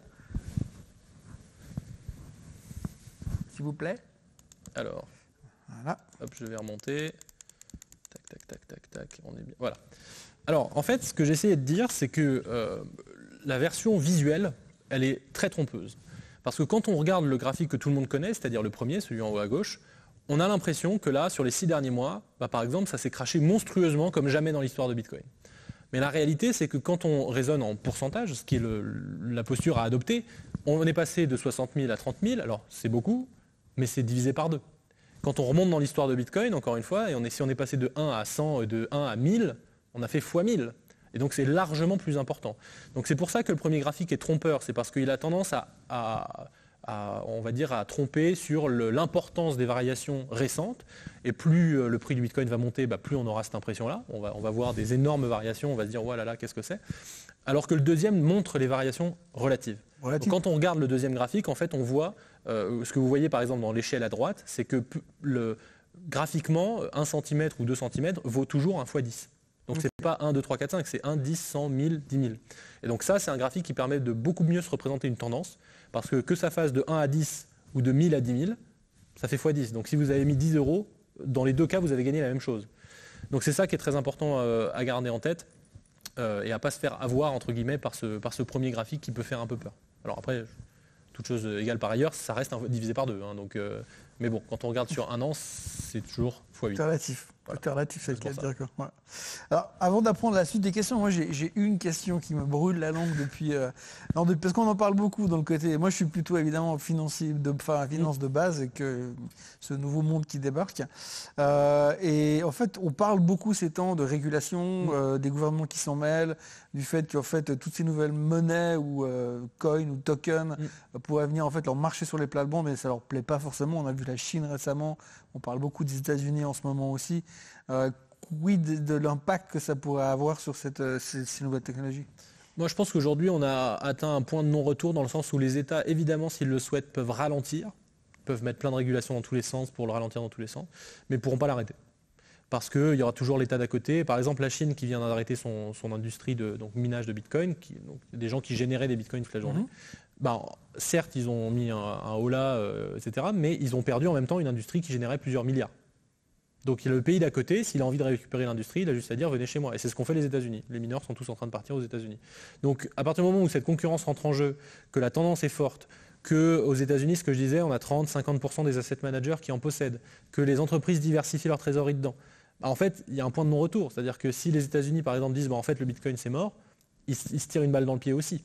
[SPEAKER 1] S'il vous plaît.
[SPEAKER 2] Alors,
[SPEAKER 1] voilà.
[SPEAKER 2] Hop, je vais remonter. Tac, tac, tac, tac, tac. On est bien. Voilà. Alors, en fait, ce que j'essayais de dire, c'est que euh, la version visuelle, elle est très trompeuse. Parce que quand on regarde le graphique que tout le monde connaît, c'est-à-dire le premier, celui en haut à gauche, on a l'impression que là, sur les six derniers mois, bah, par exemple, ça s'est crashé monstrueusement comme jamais dans l'histoire de Bitcoin. Mais la réalité, c'est que quand on raisonne en pourcentage, ce qui est le, la posture à adopter, on est passé de soixante mille à trente mille. Alors, c'est beaucoup, mais c'est divisé par deux. Quand on remonte dans l'histoire de Bitcoin, encore une fois, et on est, si on est passé de un à cent, de un à mille, on a fait fois mille. Et donc c'est largement plus important. Donc c'est pour ça que le premier graphique est trompeur, c'est parce qu'il a tendance à, à, à, on va dire, à tromper sur l'importance des variations récentes. Et plus le prix du Bitcoin va monter, bah, plus on aura cette impression-là. On va, on va voir des énormes variations, on va se dire, oh là là, qu'est-ce que c'est? Alors que le deuxième montre les variations relatives. Donc, quand on regarde le deuxième graphique, en fait, on voit, euh, ce que vous voyez par exemple dans l'échelle à droite, c'est que le, graphiquement, un centimètre ou deux centimètres vaut toujours un fois dix. Donc, ce n'est pas un, deux, trois, quatre, cinq, c'est un, dix, cent, mille, dix mille. Et donc ça, c'est un graphique qui permet de beaucoup mieux se représenter une tendance, parce que que ça fasse de un à dix ou de mille à dix mille, ça fait fois dix. Donc si vous avez mis dix euros, dans les deux cas, vous avez gagné la même chose. Donc c'est ça qui est très important euh, à garder en tête euh, et à ne pas se faire avoir, entre guillemets, par ce, par ce premier graphique qui peut faire un peu peur. Alors après, toute chose égale par ailleurs, ça reste un, divisé par deux. Hein, donc, euh, mais bon, quand on regarde sur un an, c'est toujours fois huit.
[SPEAKER 1] C'est relatif. Voilà. C'est relatif, c'est le cas de dire. Voilà. Alors, avant d'apprendre la suite des questions, moi j'ai une question qui me brûle la langue depuis. Euh, non, depuis parce qu'on en parle beaucoup dans le côté. Moi, je suis plutôt évidemment financier, de, enfin finance de base, et que ce nouveau monde qui débarque. Euh, et en fait, on parle beaucoup ces temps de régulation, euh, des gouvernements qui s'en mêlent, du fait qu'en fait toutes ces nouvelles monnaies ou euh, coins ou tokens mm. pourraient venir en fait leur marcher sur les plates-bandes, mais ça leur plaît pas forcément. On a vu la Chine récemment. On parle beaucoup des États-Unis en ce moment aussi. Euh, oui, de, de l'impact que ça pourrait avoir sur cette, euh, ces, ces nouvelles technologies.
[SPEAKER 2] Moi, je pense qu'aujourd'hui, on a atteint un point de non-retour dans le sens où les États, évidemment, s'ils le souhaitent, peuvent ralentir peuvent mettre plein de régulations dans tous les sens pour le ralentir dans tous les sens, mais ne pourront pas l'arrêter. Parce qu'il y aura toujours l'État d'à côté. Par exemple, la Chine qui vient d'arrêter son, son industrie de donc, minage de Bitcoin, qui, donc, des gens qui généraient des Bitcoins toute la journée. Mmh. Ben, certes, ils ont mis un, un holà, euh, et cetera, mais ils ont perdu en même temps une industrie qui générait plusieurs milliards. Donc le pays d'à côté, s'il a envie de récupérer l'industrie, il a juste à dire venez chez moi. Et c'est ce qu'ont fait les États-Unis. Les mineurs sont tous en train de partir aux États-Unis. Donc à partir du moment où cette concurrence rentre en jeu, que la tendance est forte, qu'aux États-Unis, ce que je disais, on a trente à cinquante pour cent des asset managers qui en possèdent, que les entreprises diversifient leur trésorerie dedans. Bah, en fait, il y a un point de non-retour. C'est-à-dire que si les États-Unis, par exemple, disent bah, en fait, le Bitcoin, c'est mort, ils, ils se tirent une balle dans le pied aussi.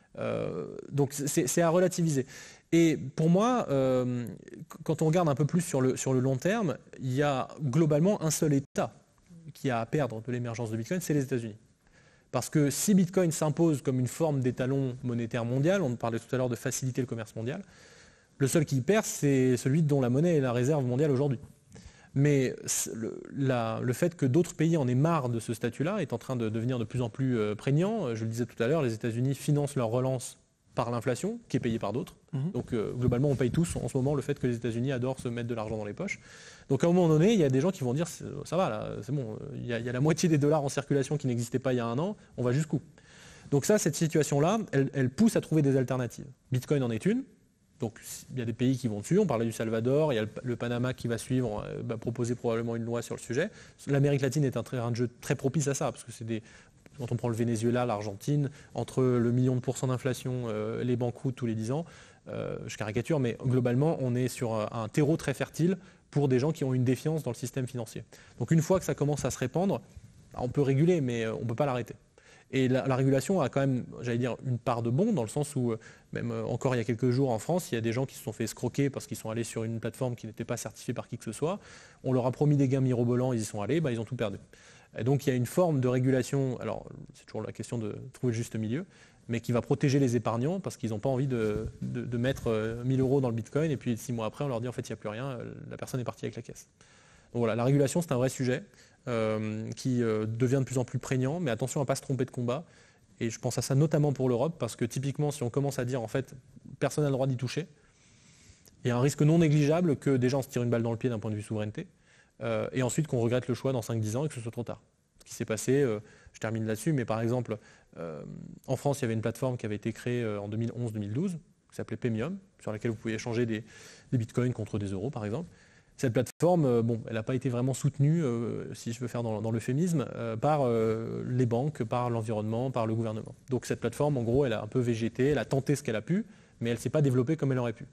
[SPEAKER 2] Euh, donc, c'est, c'est à relativiser. Et pour moi, euh, quand on regarde un peu plus sur le, sur le long terme, il y a globalement un seul État qui a à perdre de l'émergence de Bitcoin, c'est les États-Unis. Parce que si Bitcoin s'impose comme une forme d'étalon monétaire mondial, on parlait tout à l'heure de faciliter le commerce mondial, le seul qui perd, c'est celui dont la monnaie est la réserve mondiale aujourd'hui. Mais le, la, le fait que d'autres pays en aient marre de ce statut-là est en train de devenir de plus en plus euh, prégnant. Je le disais tout à l'heure, les États-Unis financent leur relance par l'inflation, qui est payée par d'autres. Mmh. Donc euh, globalement, on paye tous en ce moment le fait que les États-Unis adorent se mettre de l'argent dans les poches. Donc à un moment donné, il y a des gens qui vont dire ça va là, c'est bon, il y, a, il y a la moitié des dollars en circulation qui n'existaient pas il y a un an, on va jusqu'où? Donc ça, cette situation-là, elle, elle pousse à trouver des alternatives. Bitcoin en est une. Donc il y a des pays qui vont dessus, on parlait du Salvador, il y a le, le Panama qui va suivre, euh, va proposer probablement une loi sur le sujet. L'Amérique latine est un terrain de jeu très propice à ça, parce que c'est des, quand on prend le Venezuela, l'Argentine, entre le million de pourcents d'inflation, euh, les banqueroutes tous les dix ans, euh, je caricature, mais globalement on est sur un, un terreau très fertile pour des gens qui ont une défiance dans le système financier. Donc une fois que ça commence à se répandre, on peut réguler, mais on ne peut pas l'arrêter. Et la, la régulation a quand même, j'allais dire, une part de bon, dans le sens où, même encore il y a quelques jours en France, il y a des gens qui se sont fait escroquer parce qu'ils sont allés sur une plateforme qui n'était pas certifiée par qui que ce soit. On leur a promis des gains mirobolants, ils y sont allés, bah, ils ont tout perdu. Et donc il y a une forme de régulation, alors c'est toujours la question de trouver le juste milieu, mais qui va protéger les épargnants parce qu'ils n'ont pas envie de, de, de mettre mille euros dans le Bitcoin et puis six mois après on leur dit en fait il n'y a plus rien, la personne est partie avec la caisse. Donc voilà, la régulation c'est un vrai sujet. Euh, qui euh, devient de plus en plus prégnant, mais attention à ne pas se tromper de combat. Et je pense à ça notamment pour l'Europe, parce que typiquement, si on commence à dire en fait, personne n'a le droit d'y toucher, il y a un risque non négligeable que déjà on se tire une balle dans le pied d'un point de vue souveraineté, euh, et ensuite qu'on regrette le choix dans cinq à dix ans et que ce soit trop tard. Ce qui s'est passé, euh, je termine là-dessus, mais par exemple, euh, en France, il y avait une plateforme qui avait été créée euh, en deux mille onze deux mille douze, qui s'appelait Paymium, sur laquelle vous pouviez échanger des, des bitcoins contre des euros, par exemple. Cette plateforme, bon, elle n'a pas été vraiment soutenue, euh, si je veux faire dans, dans l'euphémisme, euh, par euh, les banques, par l'environnement, par le gouvernement. Donc cette plateforme, en gros, elle a un peu végété, elle a tenté ce qu'elle a pu, mais elle ne s'est pas développée comme elle aurait pu.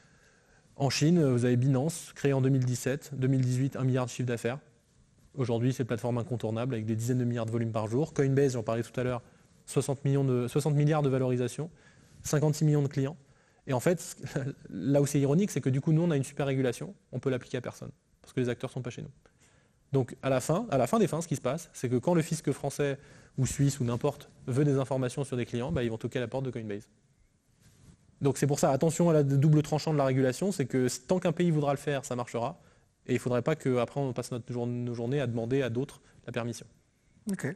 [SPEAKER 2] En Chine, vous avez Binance, créée en deux mille dix-sept, deux mille dix-huit, un milliard de chiffre d'affaires. Aujourd'hui, c'est une plateforme incontournable avec des dizaines de milliards de volumes par jour. Coinbase, j'en parlais tout à l'heure, soixante milliards de valorisation, cinquante-six millions de clients. Et en fait, là où c'est ironique, c'est que du coup, nous, on a une super régulation, on peut l'appliquer à personne, parce que les acteurs ne sont pas chez nous. Donc, à la fin, à la fin des fins, ce qui se passe, c'est que quand le fisc français ou suisse ou n'importe veut des informations sur des clients, bah, ils vont toquer à la porte de Coinbase. Donc, c'est pour ça, attention à la double tranchant de la régulation, c'est que tant qu'un pays voudra le faire, ça marchera, et il ne faudrait pas qu'après, on passe notre jour, nos journées à demander à d'autres la permission.
[SPEAKER 1] Ok.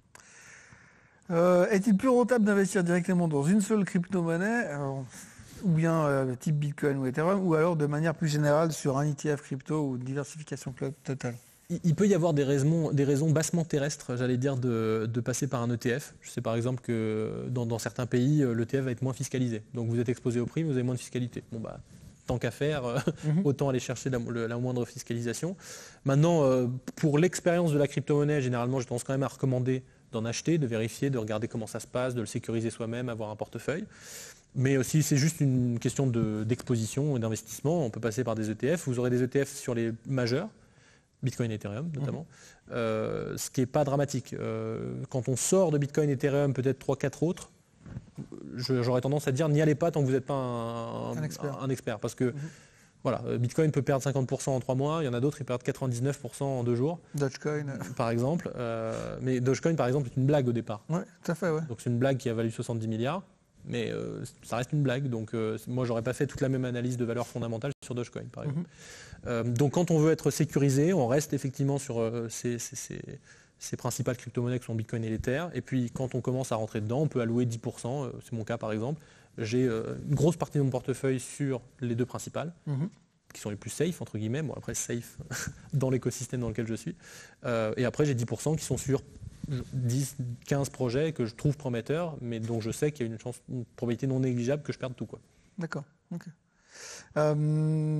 [SPEAKER 1] Euh, est-il plus rentable d'investir directement dans une seule crypto-monnaie euh, ou bien euh, type Bitcoin ou Ethereum, ou alors de manière plus générale sur un E T F crypto ou diversification totale?
[SPEAKER 2] Il peut y avoir des raisons, des raisons bassement terrestres, j'allais dire, de, de passer par un E T F. Je sais par exemple que dans, dans certains pays, l'E T F va être moins fiscalisé. Donc vous êtes exposé au prix, vous avez moins de fiscalité. Bon bah, tant qu'à faire, euh, mm-hmm. autant aller chercher la, la moindre fiscalisation. Maintenant, euh, pour l'expérience de la crypto-monnaie, généralement, je pense quand même à recommander d'en acheter, de vérifier, de regarder comment ça se passe, de le sécuriser soi-même, avoir un portefeuille. Mais aussi, c'est juste une question de, d'exposition et d'investissement. On peut passer par des E T F. Vous aurez des E T F sur les majeurs, Bitcoin et Ethereum notamment, mmh. euh, ce qui n'est pas dramatique. Euh, quand on sort de Bitcoin et Ethereum, peut-être trois quatre autres, je, j'aurais tendance à dire n'y allez pas tant que vous n'êtes pas un, un, expert. un, un expert. Parce que mmh. voilà, Bitcoin peut perdre cinquante pour cent en trois mois, il y en a d'autres qui perdent quatre-vingt-dix-neuf pour cent en deux jours.
[SPEAKER 1] Dogecoin.
[SPEAKER 2] Par exemple. Euh, mais Dogecoin, par exemple, est une blague au départ.
[SPEAKER 1] Oui, tout à fait. Ouais.
[SPEAKER 2] Donc c'est une blague qui a valu soixante-dix milliards. Mais euh, ça reste une blague, donc euh, moi j'aurais pas fait toute la même analyse de valeur fondamentale sur Dogecoin par exemple. Mm-hmm. Euh, donc quand on veut être sécurisé, on reste effectivement sur euh, ces, ces, ces, ces principales crypto-monnaies qui sont Bitcoin et l'Ether, et puis quand on commence à rentrer dedans, on peut allouer dix pour cent, euh, c'est mon cas par exemple, j'ai euh, une grosse partie de mon portefeuille sur les deux principales,
[SPEAKER 1] Mhm.
[SPEAKER 2] qui sont les plus safe, entre guillemets. Bon, après, safe dans l'écosystème dans lequel je suis. Euh, et après, j'ai dix pour cent qui sont sur dix, quinze projets que je trouve prometteurs, mais dont je sais qu'il y a une, chance, une probabilité non négligeable que je perde tout, quoi.
[SPEAKER 1] D'accord. ok. Euh,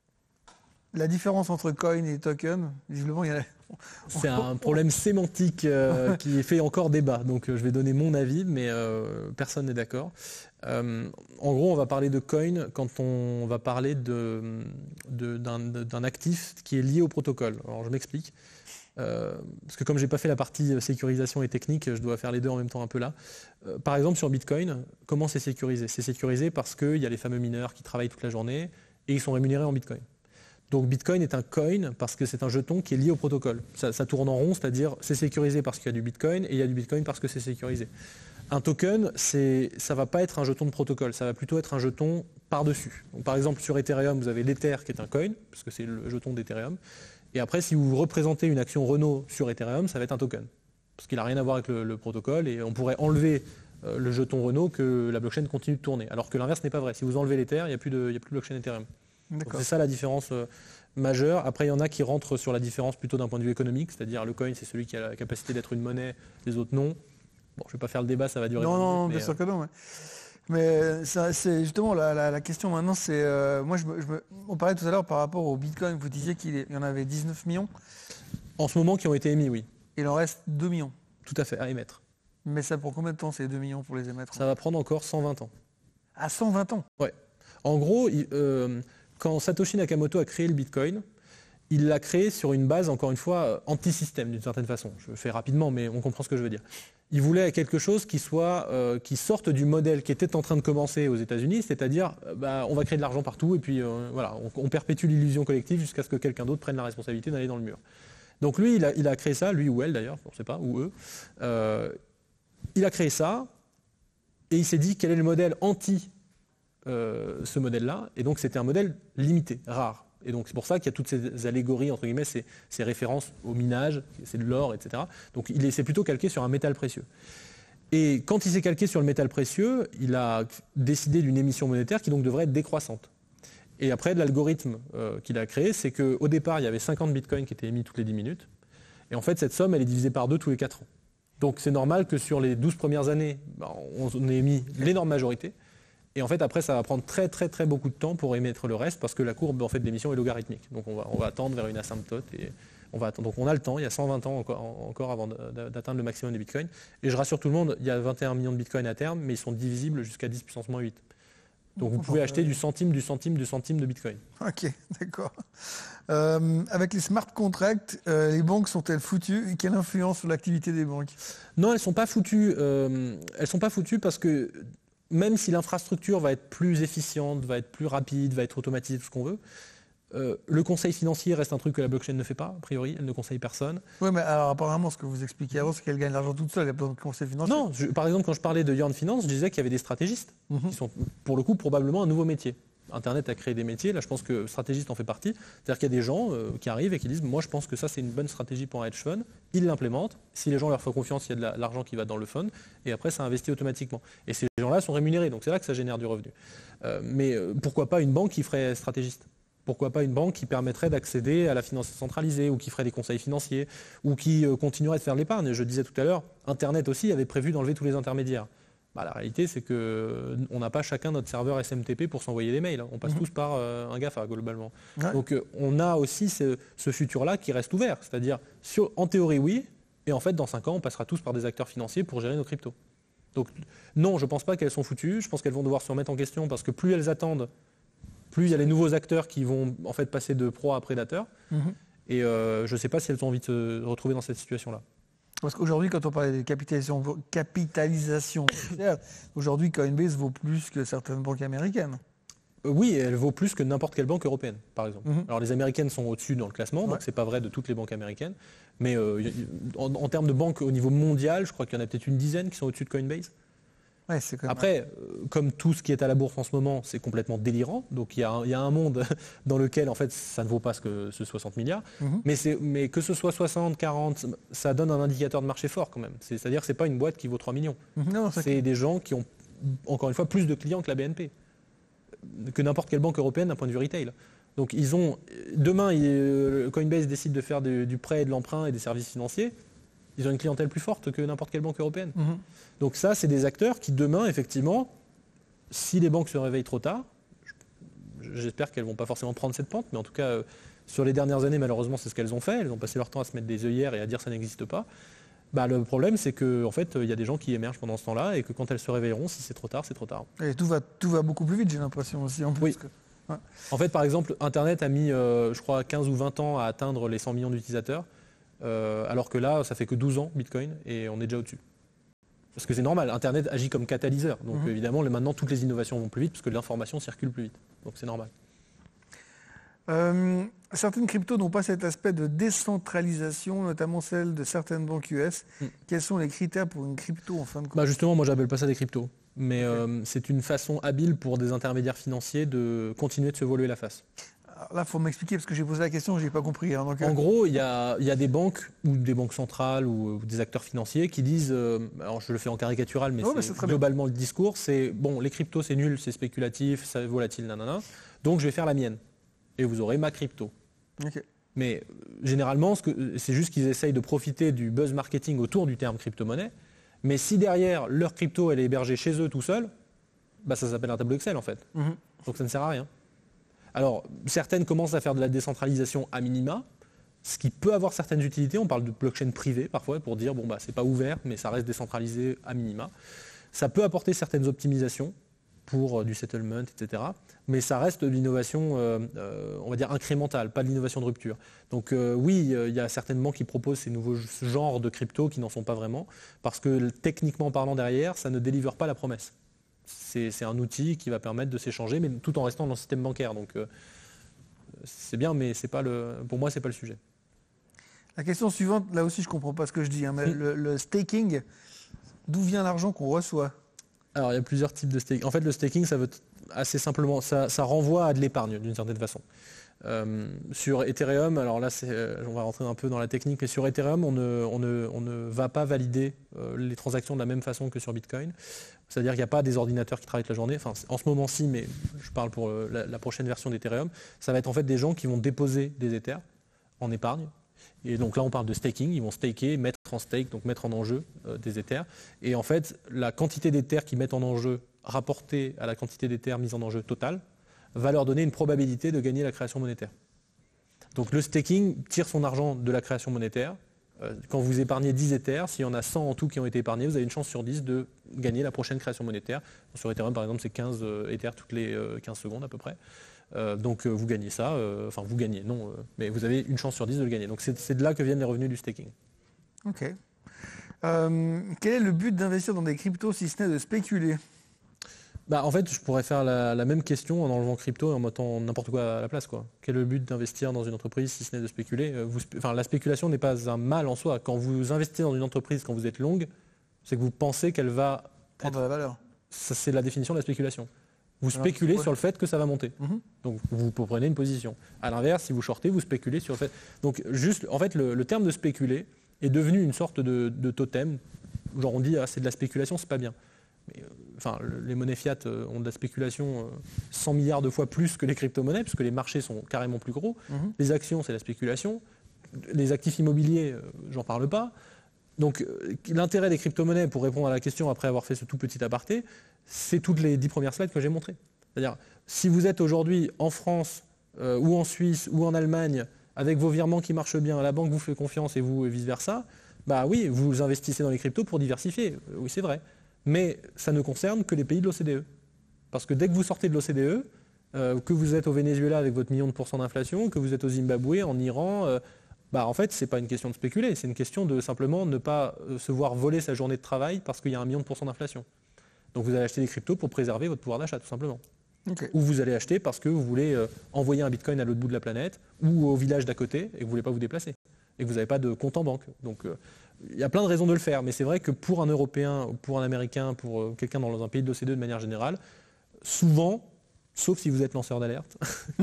[SPEAKER 1] la différence entre coin et token, visiblement, il y a...
[SPEAKER 2] C'est un problème sémantique euh, qui fait encore débat. Donc euh, je vais donner mon avis, mais euh, personne n'est d'accord. Euh, en gros, on va parler de coin quand on va parler de, de, d'un, d'un actif qui est lié au protocole. Alors je m'explique. Euh, parce que comme je n'ai pas fait la partie sécurisation et technique, je dois faire les deux en même temps un peu là. Euh, par exemple, sur Bitcoin, comment c'est sécurisé ? C'est sécurisé parce qu'il y a les fameux mineurs qui travaillent toute la journée et ils sont rémunérés en Bitcoin. Donc Bitcoin est un coin parce que c'est un jeton qui est lié au protocole. Ça, ça tourne en rond, c'est-à-dire c'est sécurisé parce qu'il y a du Bitcoin et il y a du Bitcoin parce que c'est sécurisé. Un token, c'est, ça ne va pas être un jeton de protocole, ça va plutôt être un jeton par-dessus. Donc, par exemple, sur Ethereum, vous avez l'Ether qui est un coin, parce que c'est le jeton d'Ethereum. Et après, si vous représentez une action Renault sur Ethereum, ça va être un token. Parce qu'il n'a rien à voir avec le, le protocole et on pourrait enlever euh, le jeton Renault que la blockchain continue de tourner. Alors que l'inverse n'est pas vrai. Si vous enlevez l'Ether, il n'y a plus de, il y a plus de blockchain Ethereum. Donc c'est ça la différence euh, majeure. Après, il y en a qui rentrent sur la différence plutôt d'un point de vue économique, c'est-à-dire le coin, c'est celui qui a la capacité d'être une monnaie, les autres non. Bon, je ne vais pas faire le débat, ça va durer.
[SPEAKER 1] Non, non, bien
[SPEAKER 2] mais,
[SPEAKER 1] sûr que non. Ouais. Mais ça, c'est justement la, la, la question maintenant, c'est euh, moi, je me, je me, on parlait tout à l'heure par rapport au Bitcoin. Vous disiez qu'il y en avait dix-neuf millions.
[SPEAKER 2] En ce moment, qui ont été émis, oui.
[SPEAKER 1] Il en reste deux millions.
[SPEAKER 2] Tout à fait, à émettre.
[SPEAKER 1] Mais ça prend combien de temps ces deux millions pour les émettre ?
[SPEAKER 2] Ça va prendre encore cent vingt ans.
[SPEAKER 1] À cent vingt ans ?
[SPEAKER 2] Ouais. En gros, il, euh, quand Satoshi Nakamoto a créé le Bitcoin, il l'a créé sur une base, encore une fois, anti-système d'une certaine façon. Je fais rapidement, mais on comprend ce que je veux dire. Il voulait quelque chose qui, soit, euh, qui sorte du modèle qui était en train de commencer aux États-Unis, c'est-à-dire euh, bah, on va créer de l'argent partout et puis euh, voilà, on, on perpétue l'illusion collective jusqu'à ce que quelqu'un d'autre prenne la responsabilité d'aller dans le mur. Donc lui, il a, il a créé ça, lui ou elle d'ailleurs, on ne sait pas, ou eux. Euh, il a créé ça et il s'est dit quel est le modèle anti euh, ce modèle-là, et donc c'était un modèle limité, rare. Et donc c'est pour ça qu'il y a toutes ces allégories, entre guillemets, ces, ces références au minage, c'est de l'or, et cetera. Donc il s'est plutôt calqué sur un métal précieux. Et quand il s'est calqué sur le métal précieux, il a décidé d'une émission monétaire qui donc devrait être décroissante. Et après, l'algorithme euh, qu'il a créé, c'est qu'au départ, il y avait cinquante bitcoins qui étaient émis toutes les dix minutes. Et en fait, cette somme, elle est divisée par deux tous les quatre ans. Donc c'est normal que sur les douze premières années, bah, on ait émis l'énorme majorité. Et en fait, après, ça va prendre très, très, très beaucoup de temps pour émettre le reste parce que la courbe en fait, d'émission est logarithmique. Donc, on va, on va attendre vers une asymptote. Et on va attendre. Donc, on a le temps. Il y a cent vingt ans encore, encore avant d'atteindre le maximum des bitcoins. Et je rassure tout le monde, il y a vingt et un millions de bitcoins à terme, mais ils sont divisibles jusqu'à dix puissance moins huit. Donc, vous pouvez acheter du centime, du centime, du centime de bitcoin.
[SPEAKER 1] Ok, d'accord. Euh, avec les smart contracts, euh, les banques sont-elles foutues et quelle influence sur l'activité des banques ?
[SPEAKER 2] Non, elles ne sont pas foutues. Euh, elles sont pas foutues parce que même si l'infrastructure va être plus efficiente, va être plus rapide, va être automatisée, tout ce qu'on veut, euh, le conseil financier reste un truc que la blockchain ne fait pas, a priori, elle ne conseille personne.
[SPEAKER 1] Oui, mais alors apparemment, ce que vous expliquiez avant, c'est qu'elle gagne l'argent toute seule, elle n'a pas besoin de conseil financier.
[SPEAKER 2] Non, je, par exemple, quand je parlais de Yearn Finance, je disais qu'il y avait des stratégistes,
[SPEAKER 1] Mm-hmm.
[SPEAKER 2] qui sont pour le coup probablement un nouveau métier. Internet a créé des métiers, là je pense que stratégiste en fait partie. C'est-à-dire qu'il y a des gens euh, qui arrivent et qui disent « moi je pense que ça c'est une bonne stratégie pour un hedge fund », ils l'implémentent, si les gens leur font confiance, il y a de la, l'argent qui va dans le fund, et après ça investit automatiquement. Et ces gens-là sont rémunérés, donc c'est là que ça génère du revenu. Euh, mais euh, pourquoi pas une banque qui ferait stratégiste ? Pourquoi pas une banque qui permettrait d'accéder à la finance centralisée, ou qui ferait des conseils financiers, ou qui euh, continuerait de faire l'épargne ? Je disais tout à l'heure, Internet aussi avait prévu d'enlever tous les intermédiaires. Bah, la réalité, c'est qu'on n'a pas chacun notre serveur S M T P pour s'envoyer des mails. On passe mmh. tous par euh, un GAFA, globalement. Ouais. Donc, euh, on a aussi ce, ce futur-là qui reste ouvert. C'est-à-dire, sur, en théorie, oui, et en fait, dans cinq ans, on passera tous par des acteurs financiers pour gérer nos cryptos. Donc, non, je ne pense pas qu'elles sont foutues. Je pense qu'elles vont devoir se remettre en question parce que plus elles attendent, plus il y a les nouveaux acteurs qui vont en fait passer de proie à prédateur. Mmh. Et euh, je ne sais pas si elles ont envie de se retrouver dans cette situation-là.
[SPEAKER 1] Parce qu'aujourd'hui, quand on parlait de capitalisation, capitalisation aujourd'hui, Coinbase vaut plus que certaines banques américaines.
[SPEAKER 2] Euh, oui, elle vaut plus que n'importe quelle banque européenne, par exemple. Mm-hmm. Alors les américaines sont au-dessus dans le classement, ouais. donc c'est pas vrai de toutes les banques américaines. Mais euh, en, en termes de banques au niveau mondial, je crois qu'il y en a peut-être une dizaine qui sont au-dessus de Coinbase.
[SPEAKER 1] Ouais, c'est quand même...
[SPEAKER 2] Après, euh, comme tout ce qui est à la bourse en ce moment, c'est complètement délirant. Donc il y, y a un monde dans lequel en fait ça ne vaut pas ce que ce soixante milliards. Mm-hmm. Mais, c'est, mais que ce soit soixante, quarante, ça donne un indicateur de marché fort quand même. C'est, c'est-à-dire que ce n'est pas une boîte qui vaut trois millions. Mm-hmm. Non, c'est, c'est des gens qui ont encore une fois, plus de clients que la B N P, que n'importe quelle banque européenne d'un point de vue retail. Donc ils ont, demain, il, Coinbase décide de faire du, du prêt et de l'emprunt et des services financiers, ils ont une clientèle plus forte que n'importe quelle banque européenne. Mmh. Donc ça, c'est des acteurs qui, demain, effectivement, si les banques se réveillent trop tard, j'espère qu'elles ne vont pas forcément prendre cette pente, mais en tout cas, euh, sur les dernières années, malheureusement, c'est ce qu'elles ont fait. Elles ont passé leur temps à se mettre des œillères et à dire que ça n'existe pas. Bah, le problème, c'est qu'en en fait, il y a des gens qui émergent pendant ce temps-là et que quand elles se réveilleront, si c'est trop tard, c'est trop tard.
[SPEAKER 1] Et tout va, tout va beaucoup plus vite, j'ai l'impression aussi. En plus
[SPEAKER 2] oui.
[SPEAKER 1] que... ouais.
[SPEAKER 2] En fait, par exemple, Internet a mis, euh, je crois, quinze ou vingt ans à atteindre les cent millions d'utilisateurs, euh, alors que là, ça fait que douze ans, Bitcoin, et on est déjà au-dessus. Parce que c'est normal, Internet agit comme catalyseur. Donc mmh. évidemment, maintenant, toutes les innovations vont plus vite parce que l'information circule plus vite. Donc c'est normal.
[SPEAKER 1] Euh, certaines cryptos n'ont pas cet aspect de décentralisation, notamment celle de certaines banques U S. Mmh. Quels sont les critères pour une crypto en fin de compte ?
[SPEAKER 2] Bah justement, moi, j'appelle pas ça des cryptos. Mais okay. euh, c'est une façon habile pour des intermédiaires financiers de continuer de se voler la face.
[SPEAKER 1] Alors là, il faut m'expliquer parce que j'ai posé la question, je n'ai pas compris. Hein, donc...
[SPEAKER 2] En gros, il y a, y a des banques ou des banques centrales ou, ou des acteurs financiers qui disent, euh, alors je le fais en caricatural, mais, oh, c'est, mais c'est globalement bien. Le discours, c'est bon, les cryptos c'est nul, c'est spéculatif, c'est volatile, nanana, donc je vais faire la mienne. Et vous aurez ma crypto.
[SPEAKER 1] Okay.
[SPEAKER 2] Mais euh, généralement, ce que, c'est juste qu'ils essayent de profiter du buzz marketing autour du terme crypto-monnaie. Mais si derrière, leur crypto elle est hébergée chez eux tout seul, bah, ça s'appelle un tableau Excel en fait. Mm-hmm. Donc ça ne sert à rien. Alors, certaines commencent à faire de la décentralisation à minima, ce qui peut avoir certaines utilités. On parle de blockchain privée parfois pour dire, bon, bah, c'est pas ouvert, mais ça reste décentralisé à minima. Ça peut apporter certaines optimisations pour euh, du settlement, et cetera. Mais ça reste de l'innovation, euh, euh, on va dire, incrémentale, pas de l'innovation de rupture. Donc euh, oui, il euh, y a certainement qui proposent ces nouveaux genres de crypto qui n'en sont pas vraiment, parce que techniquement parlant derrière, ça ne délivre pas la promesse. C'est, c'est un outil qui va permettre de s'échanger, mais tout en restant dans le système bancaire. Donc euh, c'est bien, mais c'est pas le, pour moi, c'est pas le sujet.
[SPEAKER 1] La question suivante, là aussi, je comprends pas ce que je dis, hein, mais mmh. le, le staking, d'où vient l'argent qu'on reçoit ?
[SPEAKER 2] Alors, il y a plusieurs types de staking. En fait, le staking, ça veut assez simplement, ça, ça renvoie à de l'épargne d'une certaine façon. Euh, sur Ethereum, alors là, c'est, on va rentrer un peu dans la technique, mais sur Ethereum, on ne, on ne, on ne va pas valider euh, les transactions de la même façon que sur Bitcoin. C'est-à-dire qu'il n'y a pas des ordinateurs qui travaillent toute la journée. Enfin, en ce moment-ci, mais je parle pour la, la prochaine version d'Ethereum, ça va être en fait des gens qui vont déposer des Ethers en épargne. Et donc là, on parle de staking. Ils vont staker, mettre en stake, donc mettre en enjeu euh, des Ethers. Et en fait, la quantité d'Ethers qu'ils mettent en enjeu rapportée à la quantité d'Ethers mise en enjeu totale va leur donner une probabilité de gagner la création monétaire. Donc le staking tire son argent de la création monétaire. Euh, quand vous épargnez dix Ethers, s'il y en a cent en tout qui ont été épargnés, vous avez une chance sur dix de gagner la prochaine création monétaire. Sur Ethereum, par exemple, c'est quinze euh, Ethers toutes les euh, quinze secondes à peu près. Euh, donc euh, vous gagnez ça, euh, enfin vous gagnez, non, euh, mais vous avez une chance sur dix de le gagner. Donc c'est, c'est de là que viennent les revenus du staking.
[SPEAKER 1] Ok. Euh, quel est le but d'investir dans des cryptos si ce n'est de spéculer ?
[SPEAKER 2] Bah, en fait, je pourrais faire la, la même question en enlevant crypto et en mettant n'importe quoi à la place, quoi. Quel est le but d'investir dans une entreprise si ce n'est de spéculer ? vous, enfin, la spéculation n'est pas un mal en soi. Quand vous investissez dans une entreprise, quand vous êtes longue, c'est que vous pensez qu'elle va
[SPEAKER 1] prendre de la valeur.
[SPEAKER 2] Ça, c'est la définition de la spéculation. Vous spéculez Alors, sur le fait que ça va monter. Mm-hmm. Donc vous prenez une position. À l'inverse, si vous shortez, vous spéculez sur le fait. Donc juste, en fait, le, le terme de spéculer est devenu une sorte de, de totem. Genre on dit ah, c'est de la spéculation, c'est pas bien. Mais, euh, enfin, le, les monnaies fiat euh, ont de la spéculation euh, cent milliards de fois plus que les crypto-monnaies, puisque les marchés sont carrément plus gros. Mm-hmm. Les actions, c'est la spéculation. Les actifs immobiliers, euh, j'en parle pas. Donc euh, l'intérêt des crypto-monnaies, pour répondre à la question après avoir fait ce tout petit aparté, c'est toutes les dix premières slides que j'ai montrées. C'est-à-dire, si vous êtes aujourd'hui en France euh, ou en Suisse ou en Allemagne, avec vos virements qui marchent bien, la banque vous fait confiance et vous et vice-versa, bah oui, vous investissez dans les cryptos pour diversifier. Euh, oui, c'est vrai. Mais ça ne concerne que les pays de l'O C D E. Parce que dès que vous sortez de l'O C D E, euh, que vous êtes au Venezuela avec votre million de pourcents d'inflation, que vous êtes au Zimbabwe, en Iran... Euh, Bah, en fait, ce n'est pas une question de spéculer, c'est une question de simplement ne pas euh, se voir voler sa journée de travail parce qu'il y a un million de pourcents d'inflation. Donc vous allez acheter des cryptos pour préserver votre pouvoir d'achat, tout simplement. Okay. Ou vous allez acheter parce que vous voulez euh, envoyer un bitcoin à l'autre bout de la planète ou au village d'à côté et que vous ne voulez pas vous déplacer et que vous n'avez pas de compte en banque. Donc il euh, y a plein de raisons de le faire, mais c'est vrai que pour un Européen, pour un Américain, pour euh, quelqu'un dans un pays de l'O C D E de manière générale, souvent... sauf si vous êtes lanceur d'alerte,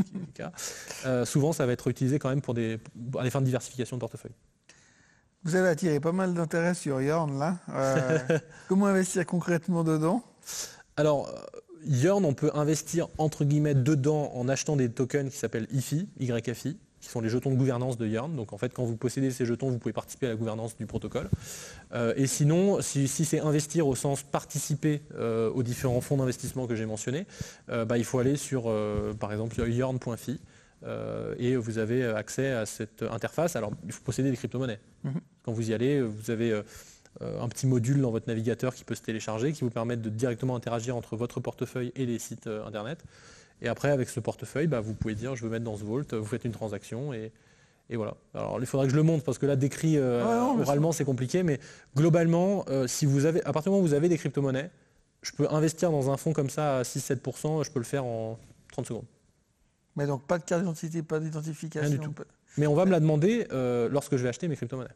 [SPEAKER 2] euh, souvent ça va être utilisé quand même pour des, à des fins de diversification de portefeuille.
[SPEAKER 1] Vous avez attiré pas mal d'intérêt sur Yorn là. Euh, comment investir concrètement dedans ?
[SPEAKER 2] Alors, Yearn, on peut investir entre guillemets dedans en achetant des tokens qui s'appellent I F I, Y F I, qui sont les jetons de gouvernance de Yearn. Donc en fait, quand vous possédez ces jetons, vous pouvez participer à la gouvernance du protocole. Euh, et sinon, si, si c'est investir au sens participer euh, aux différents fonds d'investissement que j'ai mentionnés, euh, bah, il faut aller sur, euh, par exemple, yearn point f i euh, et vous avez accès à cette interface. Alors, il faut posséder des crypto-monnaies. Mm-hmm. Quand vous y allez, vous avez euh, un petit module dans votre navigateur qui peut se télécharger, qui vous permet de directement interagir entre votre portefeuille et les sites euh, Internet. Et après, avec ce portefeuille, bah, vous pouvez dire, je veux mettre dans ce vault, vous faites une transaction et, et voilà. Alors, il faudrait que je le montre parce que là, décrit euh, ouais, non, oralement, c'est compliqué. Mais globalement, euh, si vous avez, à partir du moment où vous avez des crypto-monnaies, je peux investir dans un fonds comme ça à six à sept pour cent, je peux le faire en trente secondes.
[SPEAKER 1] Mais donc, pas de carte d'identité, pas d'identification.
[SPEAKER 2] Rien du tout. Pas... Mais on va me la demander euh, lorsque je vais acheter mes crypto-monnaies.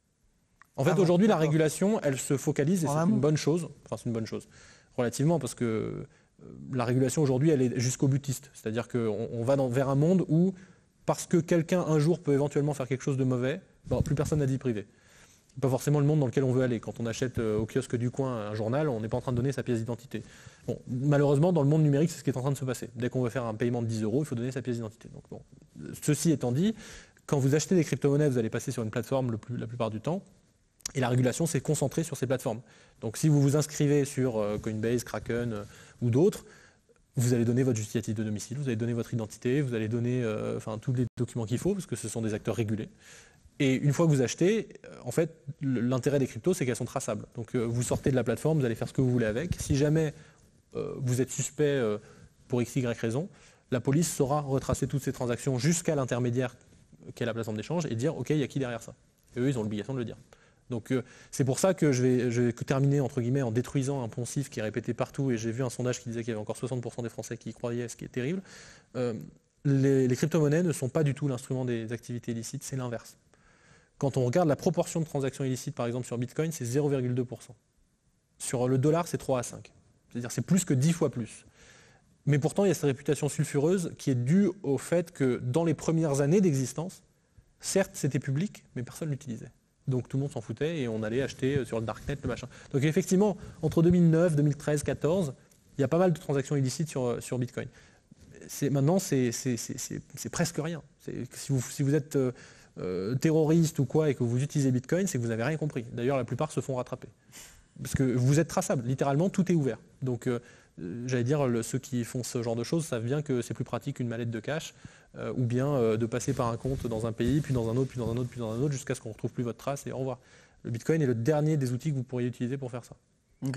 [SPEAKER 2] En fait, ah, aujourd'hui, la régulation, elle se focalise, et c'est une bonne chose, enfin c'est une bonne chose, relativement, parce que la régulation aujourd'hui, elle est jusqu'au butiste. C'est-à-dire qu'on on va dans, vers un monde où, parce que quelqu'un un jour peut éventuellement faire quelque chose de mauvais, bon, plus personne n'a de vie privée. Pas forcément le monde dans lequel on veut aller. Quand on achète euh, au kiosque du coin un journal, on n'est pas en train de donner sa pièce d'identité. Bon, malheureusement, dans le monde numérique, c'est ce qui est en train de se passer. Dès qu'on veut faire un paiement de dix euros, il faut donner sa pièce d'identité. Donc, bon. Ceci étant dit, quand vous achetez des crypto-monnaies, vous allez passer sur une plateforme le plus, la plupart du temps. Et la régulation s'est concentrée sur ces plateformes. Donc si vous vous inscrivez sur euh, Coinbase, Kraken euh, ou d'autres, vous allez donner votre justificatif de domicile, vous allez donner votre identité, vous allez donner euh, enfin, tous les documents qu'il faut, parce que ce sont des acteurs régulés. Et une fois que vous achetez, euh, en fait, l'intérêt des cryptos, c'est qu'elles sont traçables. Donc euh, vous sortez de la plateforme, vous allez faire ce que vous voulez avec. Si jamais euh, vous êtes suspect euh, pour X Y raison, la police saura retracer toutes ces transactions jusqu'à l'intermédiaire qu'est la plateforme d'échange et dire « Ok, il y a qui derrière ça ?» Et eux, ils ont l'obligation de le dire. Donc euh, c'est pour ça que je vais, je vais terminer entre guillemets en détruisant un poncif qui est répété partout, et j'ai vu un sondage qui disait qu'il y avait encore soixante pour cent des Français qui y croyaient, ce qui est terrible. Euh, les, les crypto-monnaies ne sont pas du tout l'instrument des activités illicites, c'est l'inverse. Quand on regarde la proportion de transactions illicites par exemple sur Bitcoin, c'est zéro virgule deux pour cent. Sur le dollar, c'est trois à cinq. C'est-à-dire c'est plus que dix fois plus. Mais pourtant, il y a cette réputation sulfureuse qui est due au fait que dans les premières années d'existence, certes c'était public, mais personne ne l'utilisait. Donc tout le monde s'en foutait et on allait acheter sur le darknet, le machin. Donc effectivement, entre deux mille neuf, deux mille treize, deux mille quatorze, il y a pas mal de transactions illicites sur, sur Bitcoin. C'est, maintenant, c'est, c'est, c'est, c'est, c'est presque rien. C'est, si, vous, si vous êtes euh, terroriste ou quoi et que vous utilisez Bitcoin, c'est que vous n'avez rien compris. D'ailleurs, la plupart se font rattraper. Parce que vous êtes traçable. Littéralement, tout est ouvert. Donc, euh, j'allais dire, le, ceux qui font ce genre de choses savent bien que c'est plus pratique qu'une mallette de cash. Euh, ou bien euh, de passer par un compte dans un pays, puis dans un autre, puis dans un autre, puis dans un autre, jusqu'à ce qu'on ne retrouve plus votre trace et au revoir. Le Bitcoin est le dernier des outils que vous pourriez utiliser pour faire ça.
[SPEAKER 1] Ok.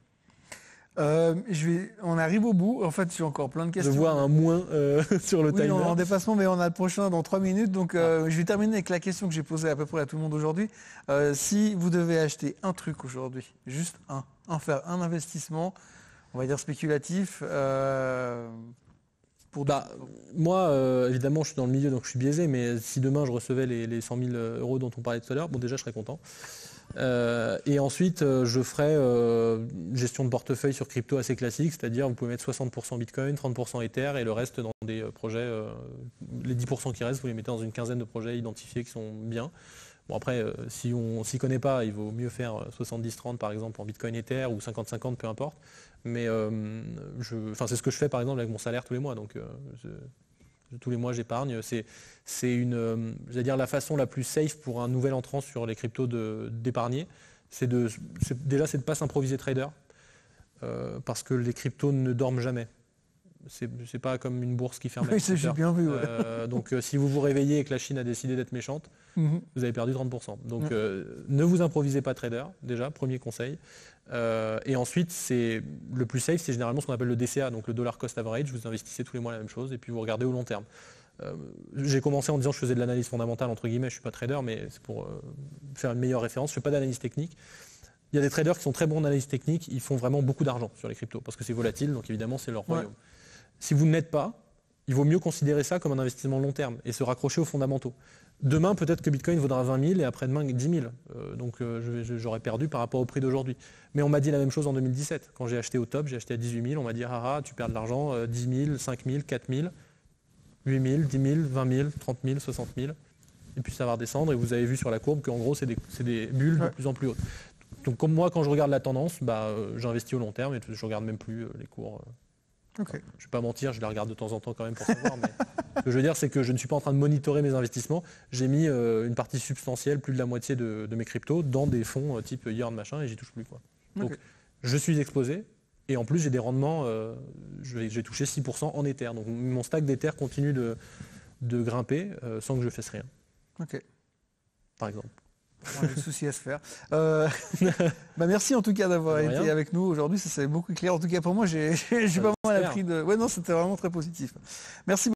[SPEAKER 1] Euh, je vais, on arrive au bout. En fait, j'ai encore plein de questions.
[SPEAKER 2] Je vois un moins euh, sur le
[SPEAKER 1] oui,
[SPEAKER 2] timer.
[SPEAKER 1] On est en dépassement, mais on a le prochain dans trois minutes. Donc, euh, ah. je vais terminer avec la question que j'ai posée à peu près à tout le monde aujourd'hui. Euh, si vous devez acheter un truc aujourd'hui, juste un, un faire un investissement, on va dire spéculatif. Euh,
[SPEAKER 2] Bah, moi, euh, évidemment, je suis dans le milieu, donc je suis biaisé, mais si demain je recevais les, les cent mille euros dont on parlait tout à l'heure, bon, déjà, je serais content. Euh, et ensuite, euh, je ferais euh, gestion de portefeuille sur crypto assez classique, c'est-à-dire vous pouvez mettre soixante pour cent Bitcoin, trente pour cent Ether et le reste dans des projets, euh, les dix pour cent qui restent, vous les mettez dans une quinzaine de projets identifiés qui sont bien. Bon après, euh, si on ne s'y connaît pas, il vaut mieux faire soixante-dix trente par exemple en Bitcoin Ether ou cinquante cinquante, peu importe. Mais euh, je, c'est ce que je fais par exemple avec mon salaire tous les mois. Donc euh, je, tous les mois j'épargne. C'est, c'est une, euh, j'allais dire la façon la plus safe pour un nouvel entrant sur les cryptos de, d'épargner. C'est de, c'est, déjà c'est de ne pas s'improviser trader euh, parce que les cryptos ne dorment jamais. C'est, c'est pas comme une bourse qui ferme.
[SPEAKER 1] Oui, c'est, j'ai bien vu. Ouais.
[SPEAKER 2] Euh, donc euh, si vous vous réveillez et que la Chine a décidé d'être méchante, mm-hmm. vous avez perdu trente pour cent. Donc mm. euh, ne vous improvisez pas trader, déjà, premier conseil. Euh, et ensuite, c'est, le plus safe, c'est généralement ce qu'on appelle le D C A, donc le dollar cost average. Vous investissez tous les mois la même chose et puis vous regardez au long terme. Euh, j'ai commencé en disant que je faisais de l'analyse fondamentale, entre guillemets, je ne suis pas trader, mais c'est pour euh, faire une meilleure référence. Je ne fais pas d'analyse technique. Il y a des traders qui sont très bons en analyse technique, ils font vraiment beaucoup d'argent sur les cryptos parce que c'est volatile, donc évidemment, c'est leur royaume. Ouais. Si vous ne l'êtes pas, il vaut mieux considérer ça comme un investissement long terme et se raccrocher aux fondamentaux. Demain, peut-être que Bitcoin vaudra vingt mille et après-demain dix mille. Euh, donc euh, je, j'aurais perdu par rapport au prix d'aujourd'hui. Mais on m'a dit la même chose en deux mille dix-sept. Quand j'ai acheté au top, j'ai acheté à dix-huit mille. On m'a dit, ah, ah tu perds de l'argent, euh, dix mille, cinq mille, quatre mille, huit mille, dix mille, vingt mille, trente mille, soixante mille. Et puis ça va redescendre. Et vous avez vu sur la courbe qu'en gros, c'est des, c'est des bulles ouais. de plus en plus hautes. donc comme moi, quand je regarde la tendance, bah, euh, j'investis au long terme et je regarde même plus euh, les cours. Euh.
[SPEAKER 1] Okay.
[SPEAKER 2] Je ne vais pas mentir, je les regarde de temps en temps quand même pour savoir. Mais ce que je veux dire, c'est que je ne suis pas en train de monitorer mes investissements. J'ai mis euh, une partie substantielle, plus de la moitié de, de mes cryptos, dans des fonds euh, type Yearn machin et j'y touche plus, quoi. Donc
[SPEAKER 1] Okay.
[SPEAKER 2] je suis exposé et en plus j'ai des rendements, euh, j'ai touché six pour cent en Ether. Donc mon stack d'Ether continue de, de grimper euh, sans que je fasse rien.
[SPEAKER 1] Ok.
[SPEAKER 2] Par exemple.
[SPEAKER 1] On a des soucis à se faire. Euh, bah merci en tout cas d'avoir été
[SPEAKER 2] rien.
[SPEAKER 1] avec nous aujourd'hui, ça c'est beaucoup clair. En tout cas pour moi, j'ai pas mal appris de. Ouais non, c'était vraiment très positif. Merci.